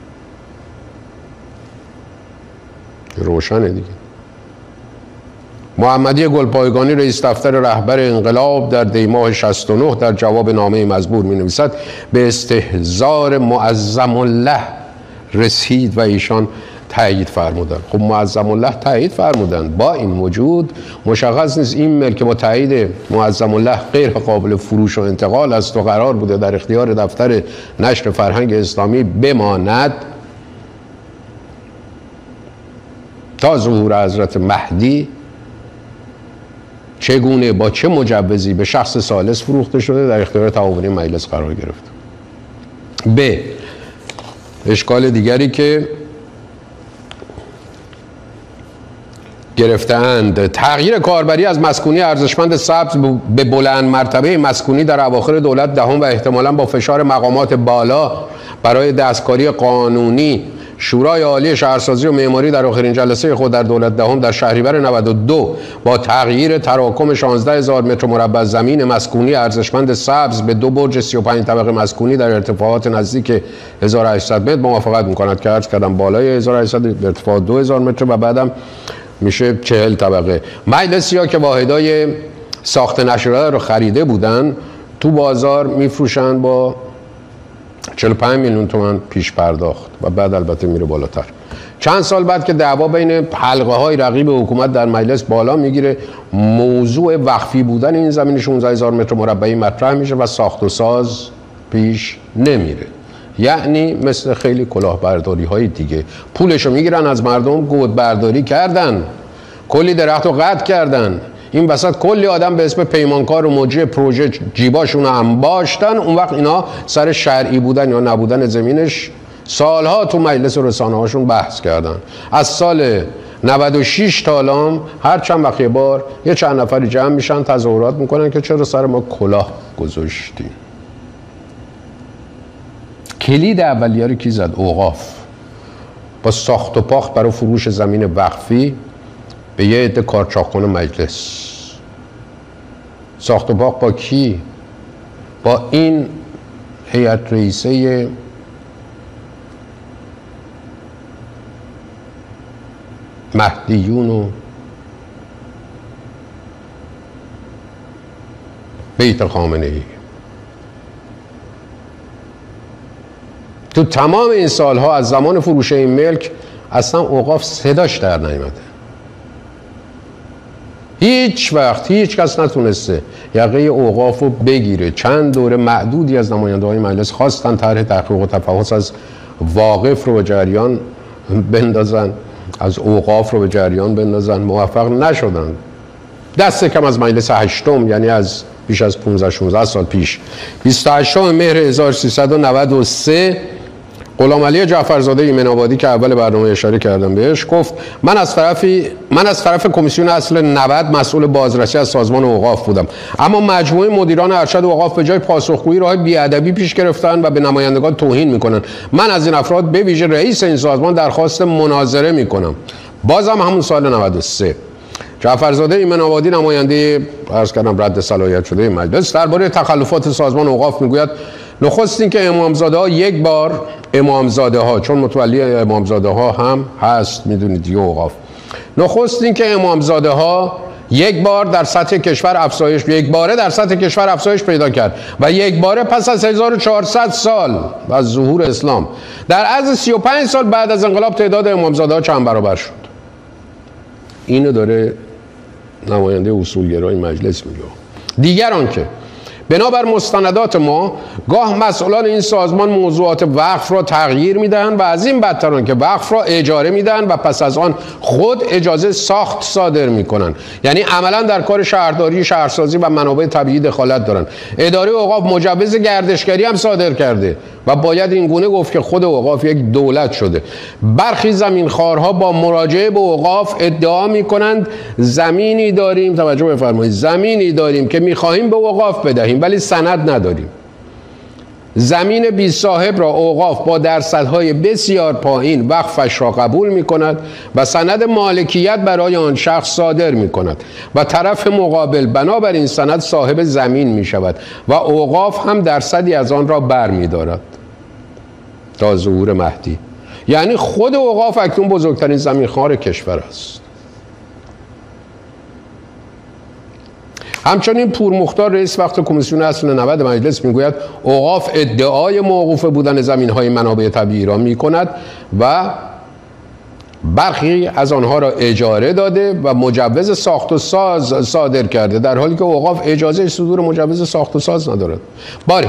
روشنه دیگه. محمدی گلپایگانی رئیس دفتر رهبر انقلاب در دیماه شصت و نه در جواب نامه مزبور می نویسد به استحضار معظم الله رسید و ایشان تایید فرمودن. خب معظم الله تایید فرمودن، با این وجود مشخص نیست این ملک که با تایید معظم الله غیر قابل فروش و انتقال است و قرار بوده در اختیار دفتر نشر فرهنگ اسلامی بماند تا ظهور حضرت مهدی چگونه با چه مجوزی به شخص ثالث فروخته شده در اختیار تعاونی مجلس قرار گرفت. ب اشکال دیگری که گرفتند تغییر کاربری از مسکونی ارزشمند سبز به بلند مرتبه مسکونی در اواخر دولت دهم و احتمالاً با فشار مقامات بالا برای دستکاری قانونی شورای عالی شهرسازی و معماری در آخرین جلسه خود در دولت دهم در شهریور نود و دو با تغییر تراکم شانزده هزار متر مربع زمین مسکونی ارزشمند سبز به دو برج سی و پنج طبقه مسکونی در ارتفاعات نزدیک هزار و هشتصد متر موافقت می‌کند که عرض کردم بالای هزار و هشتصد به ارتفاع دو هزار متر و بعدم میشه چهل طبقه. مجلسی‌ها که واحدای ساخت نشده رو خریده بودن تو بازار میفروشن با چهل و پنج میلیون تومان پیش پرداخت و بعد البته میره بالاتر. چند سال بعد که دعوا بین حلقه های رقیب حکومت در مجلس بالا میگیره، موضوع وقفی بودن این زمین شانزده هزار متر مربعی مطرح میشه و ساخت و ساز پیش نمیره. یعنی مثل خیلی کلاهبرداری های دیگه پولشو میگیرن از مردم، گود برداری کردن، کلی درخت رو قطع کردن، این وسط کلی آدم به اسم پیمانکار و مجری پروژه جیباشون رو انباشتن. اون وقت اینا سر شرعی بودن یا نبودن زمینش سالها تو مجلس رسانه هاشون بحث کردن. از سال نود و شش تا الان هر چند وقت یه بار یه چند نفری جمع میشن تظاهرات میکنن که چرا سر ما کلاه گذاشتیم. کلید اولیه رو کی زد؟ اوقاف. با ساخت و پاخت برای فروش زمین وقفی به یه عده کارچاخون مجلس. ساخت و پاخت با کی؟ با این هیئت رئیسه مهدیون و بیت خامنه ای. تو تمام این سالها از زمان فروش این ملک اصلا اوقاف صداش در نیامده. هیچ وقت هیچ کس نتونسته یقه اوقاف رو بگیره. چند دوره معدودی از نماینده های مجلس خواستن طرح تحقیق و تفحص از واقف رو به جریان بندازن، از اوقاف رو به جریان بندازن، موفق نشدن. دست کم از مجلس هشتم، یعنی از بیش از پانزده شانزده سال پیش، بیست و هشتم مهر هزار و سیصد و نود و سه، غلامعلی جعفرزاده ایمن آبادی که اول برنامه اشاره کردم بهش گفت من از طرفی من از طرف کمیسیون اصل نود مسئول بازرسی از سازمان اوقاف بودم، اما مجموعه مدیران ارشد اوقاف به جای پاسخگویی راه بیادبی پیش گرفتن و به نمایندگان توهین میکنن. من از این افراد به ویژه رئیس این سازمان درخواست مناظره میکنم. بازم همون سال نود و سه جعفرزاده ایمن آبادی نماینده عرض کردم رد صلاحیت شده مجلس درباره تخلفات سازمان اوقاف میگوید نخست این که امامزاده ها یک بار امامزاده ها چون متولی امامزاده ها هم هست میدونید دیگه اوقاف، نخست این که امامزاده ها یک بار در سطح کشور افزایش یک باره در سطح کشور افزایش پیدا کرد و یک باره پس از هزار و چهارصد سال از ظهور اسلام در عرض سی و پنج سال بعد از انقلاب تعداد امامزاده ها چند برابر شد. اینو داره نماینده اصولگرای مجلس میگه. دیگران که بنابر مستندات ما گاه مسئولان این سازمان موضوعات وقف را تغییر میدن و از این بدتران که وقف را اجاره میدن و پس از آن خود اجازه ساخت صادر میکنن، یعنی عملا در کار شهرداری، شهرسازی و منابع طبیعی دخالت دارن. اداره اوقاف مجوز گردشگری هم صادر کرده و باید این گونه گفت که خود اوقاف یک دولت شده. برخی زمینخوارها با مراجعه به اوقاف ادعا میکنند زمینی داریم، توجه بفرمایید، زمینی داریم که میخواهیم به اوقاف بدهیم ولی سند نداریم. زمین بی صاحب را اوقاف با درصدهای بسیار پایین وقفش را قبول می کند و سند مالکیت برای آن شخص صادر می کند و طرف مقابل بنابراین سند صاحب زمین می شود و اوقاف هم درصدی از آن را بر می دارد تا ظهور مهدی. یعنی خود اوقاف اکنون بزرگترین زمینخوار کشور است. همچنین پور مختار رئیس وقت کمیسیون اصل نود مجلس میگوید اوقاف ادعای موقوفه بودن زمین‌های منابع طبیعی را میکند و برخی از آنها را اجاره داده و مجوز ساخت و ساز صادر کرده، در حالی که اوقاف اجازه صدور مجوز ساخت و ساز ندارد. باری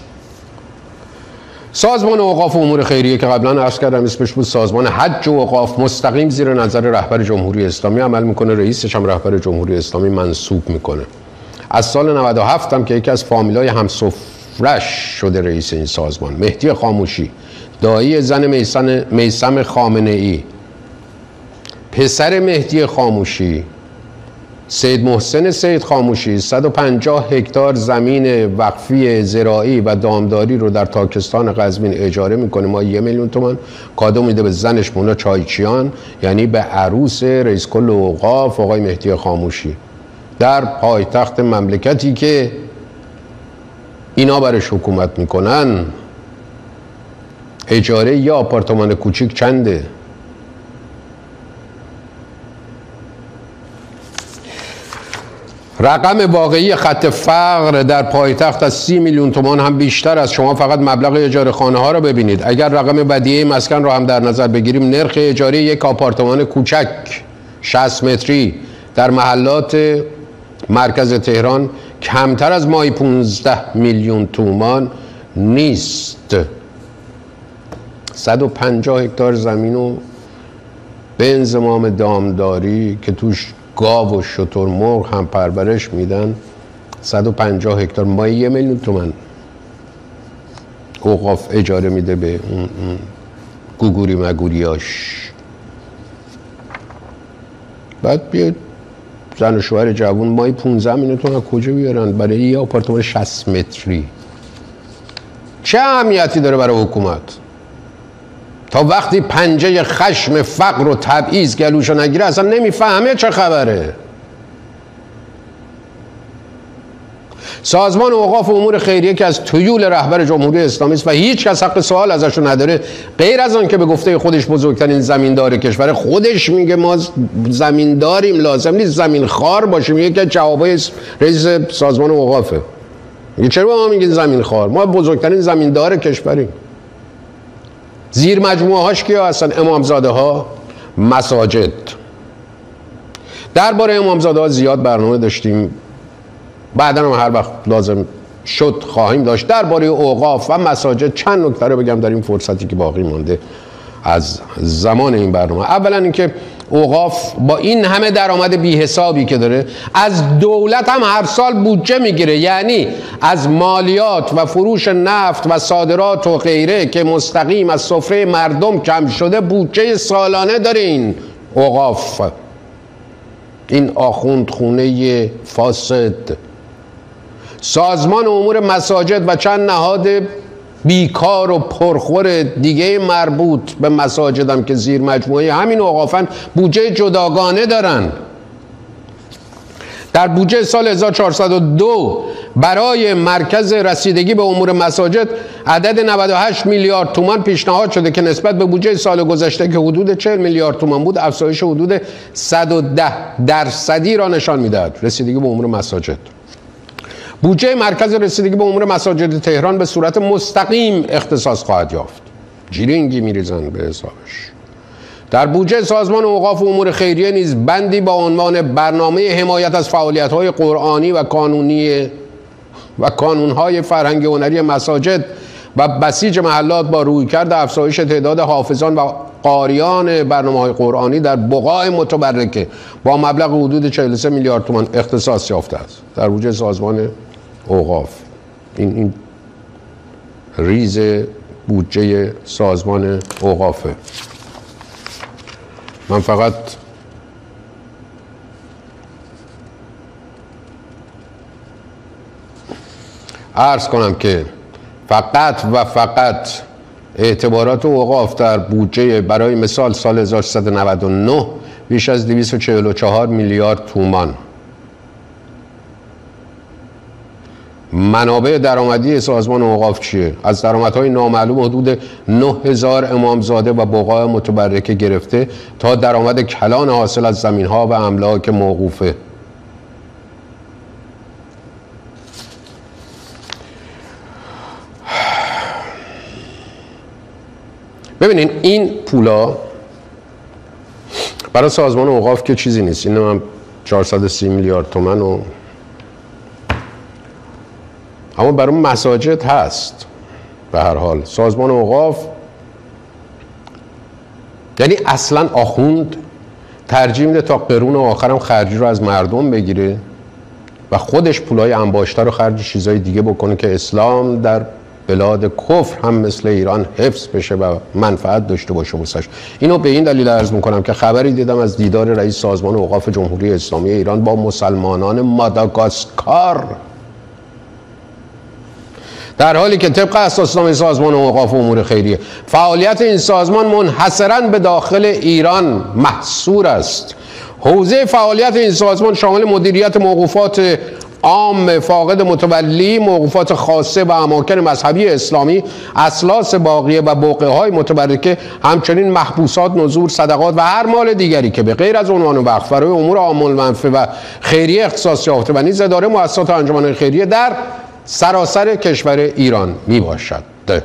سازمان اوقاف و امور خیریه که قبلا عرض کردم اسمش بود سازمان حج و اوقاف، مستقیم زیر نظر رهبر جمهوری اسلامی عمل میکنه، رئیسش هم رهبر جمهوری اسلامی منصوب میکنه. از سال نود و هفت هم که یکی از فامیلای همسفرش شده رئیس این سازمان، مهدی خاموشی، دایی زن میسن میثم خامنه ای، پسر مهدی خاموشی، سید محسن سید خاموشی صد و پنجاه هکتار زمین وقفی زراعی و دامداری رو در تاکستان قزوین اجاره میکنه، ما یه میلیون تومان کادو میده به زنش مونا چایچیان، یعنی به عروس رئیس کل اوقاف آقای مهدی خاموشی، در پایتخت مملکتی که اینا برش حکومت میکنن. اجاره یا آپارتمان کوچیک چنده؟ رقم واقعی خط فقر در پایتخت از سی میلیون تومان هم بیشتر است. شما فقط مبلغ اجاره خانه ها را ببینید. اگر رقم بدیهه مسکن را هم در نظر بگیریم، نرخ اجاره یک آپارتمان کوچک شصت متری در محلات مرکز تهران کمتر از ماهی پانزده میلیون تومان نیست. صد و پنجاه هکتار زمین و به انضمام دامداری که توش گاو و شترمرغ هم پرورش میدن، صد و پنجاه هکتار ماهی یه میلیون تومان اوقاف اجاره میده به اون گوگوری مگوریاش. بعد بیاد زن و شوهر جوون ماهی پونزده میلیون تومان کجا بیارن برای یه آپارتمان شصت متری؟ چه اهمیتی داره برای حکومت؟ تا وقتی پنجه خشم فقر و تبعیض گلوشو نگیره اصلا نمیفهمه چه خبره. سازمان اوقاف و امور خیریه که از طیول رهبر جمهوری اسلامی است و هیچ کس حق سوال ازشون نداره، غیر از آن که به گفته خودش بزرگترین زمیندار کشور، خودش میگه ما زمینداریم، لازم نیست زمین خوار باشیم. یکی از جوابای رئیس سازمان اوقافه، میگه چرا ما میگین زمین خوار؟ ما بزرگترین زمیندار کشوریم. زیر مجموعه هاش کیا هستن؟ امامزاده ها، مساجد. درباره امامزاده ها زیاد برنامه داشتیم، بعدا هم هر وقت لازم شد خواهیم داشت. درباره اوقاف و مساجد چند نکته رو بگم در این فرصتی که باقی مانده از زمان این برنامه. اولا اینکه اوقاف با این همه درآمد بی حسابی که داره از دولت هم هر سال بودجه میگیره، یعنی از مالیات و فروش نفت و صادرات و غیره که مستقیم از سفره مردم کم شده بودجه سالانه داره این اوقاف، این آخوند خونه فاسد. سازمان امور مساجد و چند نهاد بیکار و پرخور دیگه مربوط به مساجدم که زیر مجموعه همین اوقافن بودجه جداگانه دارن. در بودجه سال هزار و چهارصد و دو برای مرکز رسیدگی به امور مساجد عدد نود و هشت میلیارد تومان پیشنهاد شده که نسبت به بودجه سال گذشته که حدود چهل میلیارد تومان بود افزایش حدود صد و ده درصدی را نشان میدهد. رسیدگی به امور مساجد، بودجه مرکز رسیدگی به امور مساجد تهران به صورت مستقیم اختصاص خواهد یافت. جیرینگی میریزن به حسابش. در بودجه سازمان اوقاف و امور خیریه نیز بندی با عنوان برنامه حمایت از فعالیت‌های قرآنی و قانونی و قانون‌های فرهنگی و هنری مساجد و بسیج محلات با رویکرد افزایش تعداد حافظان و قاریان برنامه‌های قرآنی در بقاع متبرکه با مبلغ حدود چهل و سه میلیارد تومان اختصاص یافته است. در بودجه سازمان اوقاف این این ریز بودجه سازمان اوقافه. من فقط عرض کنم که فقط و فقط اعتبارات اوقاف در بودجه برای مثال سال هزار و سیصد و نود و نه بیش از دویست و چهل و چهار میلیارد تومان. منابع درآمدی سازمان اوقاف چیه؟ از درآمدهای نامعلوم حدود نه هزار امامزاده و بقاع متبرکه گرفته تا درآمد کلان حاصل از زمین‌ها و املاک موقوفه. ببینین این پولا برای سازمان اوقاف که چیزی نیست، این هم چهارصد و سی میلیارد تومان و اما برای مساجد هست. به هر حال سازمان اوقاف یعنی اصلا آخوند ترجیح میده تا قرون آخرم خرجی رو از مردم بگیره و خودش پولای انباشته رو خرج چیزای دیگه بکنه که اسلام در بلاد کفر هم مثل ایران حفظ بشه و منفعت داشته باشه واسش. اینو به این دلیل عرض میکنم که خبری دیدم از دیدار رئیس سازمان اوقاف جمهوری اسلامی ایران با مسلمانان ماداگاسکار، در حالی که طبق اساسنامه سازمان اوقاف و امور خیریه فعالیت این سازمان منحصراً به داخل ایران محصور است. حوزه فعالیت این سازمان شامل مدیریت موقوفات عام فاقد متولی، موقوفات خاصه و اماکن مذهبی اسلامی، اثلاث باقیه و بقعه‌های متبرکه، همچنین محبوسات، نذور، صدقات و هر مال دیگری که به غیر از عنوان وقف برای امور عام المنفعه و خیریه اختصاص یافته و نیز اداره مؤسسات و انجمن‌های خیریه در سراسر کشور ایران می باشد.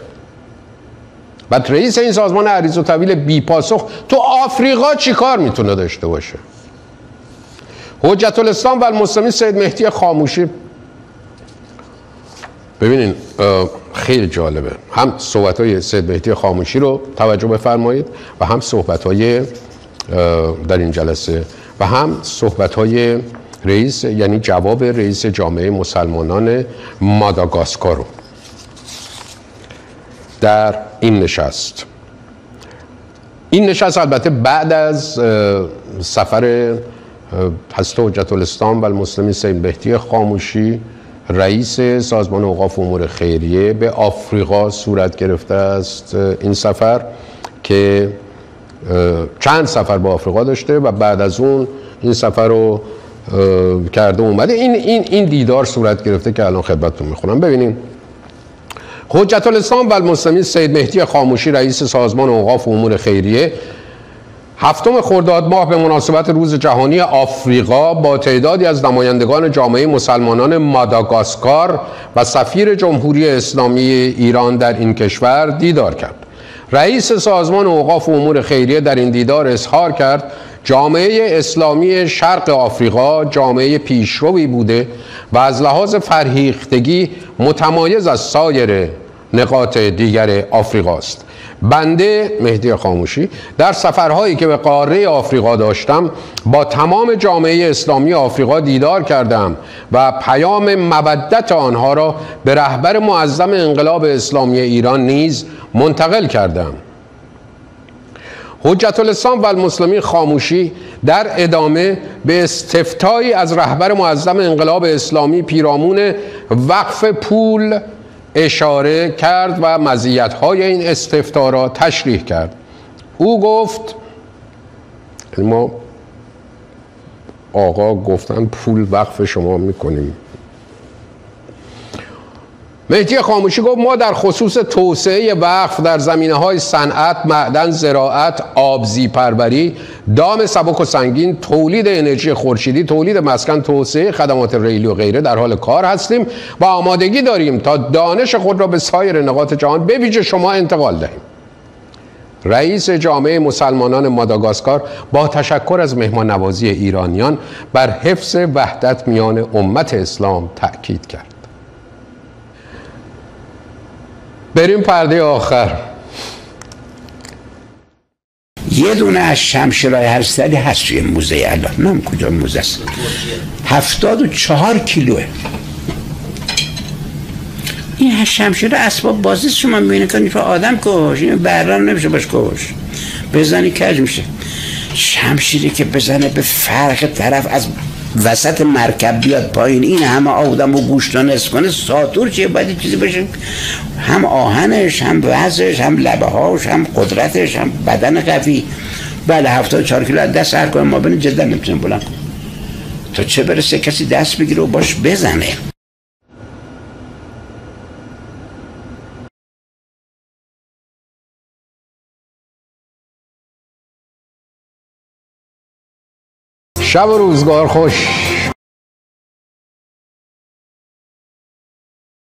بعد رئیس این سازمان عریض و طویل بی پاسخ تو آفریقا چی کار میتونه داشته باشه؟ حجت الاسلام و المسلمین سید مهدی خاموشی، ببینین خیلی جالبه، هم صحبت های سید مهدی خاموشی رو توجه بفرمایید و هم صحبت های در این جلسه و هم صحبت های رئیس، یعنی جواب رئیس جامعه مسلمانان ماداگاسکار رو در این نشست. این نشست البته بعد از سفر حضرت حجت الاسلام و المسلمین سید مهدی خاموشی رئیس سازمان اوقاف امور خیریه به آفریقا صورت گرفته است. این سفر که چند سفر به آفریقا داشته و بعد از اون این سفر رو کرده اومده، این این این دیدار صورت گرفته که الان خدمتتون میخونم. ببینید، حجت الاسلام و المسلمین سید مهدی خاموشی رئیس سازمان اوقاف امور خیریه هفتم خرداد ماه به مناسبت روز جهانی آفریقا با تعدادی از نمایندگان جامعه مسلمانان ماداگاسکار و سفیر جمهوری اسلامی ایران در این کشور دیدار کرد. رئیس سازمان اوقاف امور خیریه در این دیدار اظهار کرد جامعه اسلامی شرق آفریقا جامعه پیشروی بوده و از لحاظ فرهیختگی متمایز از سایر نقاط دیگر آفریقا است. بنده مهدی خاموشی در سفرهایی که به قاره آفریقا داشتم با تمام جامعه اسلامی آفریقا دیدار کردم و پیام مودت آنها را به رهبر معظم انقلاب اسلامی ایران نیز منتقل کردم. حجت الاسلام و المسلمین خاموشی در ادامه به استفتایی از رهبر معظم انقلاب اسلامی پیرامون وقف پول اشاره کرد و مزیت‌های این استفتا را تشریح کرد. او گفت، ما آقا گفتن پول وقف شما میکنیم. مهدی خاموشی گفت ما در خصوص توسعه وقف در زمینه‌های صنعت، معدن، زراعت، آبزی پروری، دام سبک و سنگین، تولید انرژی خورشیدی، تولید مسکن، توسعه خدمات ریلی و غیره در حال کار هستیم و آمادگی داریم تا دانش خود را به سایر نقاط جهان به ویژه شما انتقال دهیم. رئیس جامعه مسلمانان ماداگاسکار با تشکر از مهمان نوازی ایرانیان بر حفظ وحدت میان امت اسلام تأکید کرد. بریم پرده آخر. یه دونه از شمشیرهای هرسدلی هست توی موزه الان، نم کجا موزه است، هفتاد و چهار کیلوه. این شمشیر اسباب بازی شما میبینید که تو آدم کش، این برام نمیشه باش کش، بزنی کج میشه. شمشیری که بزنه به فرق طرف از وسط مرکب بیاد پایین، این همه آدم و گوشت نصف کنه، ساتور چیه؟ باید چیزی بشه هم آهنش، هم وزنش، هم لبه هاش، هم قدرتش، هم بدن قوی. بله هفتاد و چهار کیلو از دست هر کنه ما بینید جدا نمیتونیم بلند کنیم، تا چه برسه کسی دست بگیره و باش بزنه. شب و روزگار خوش.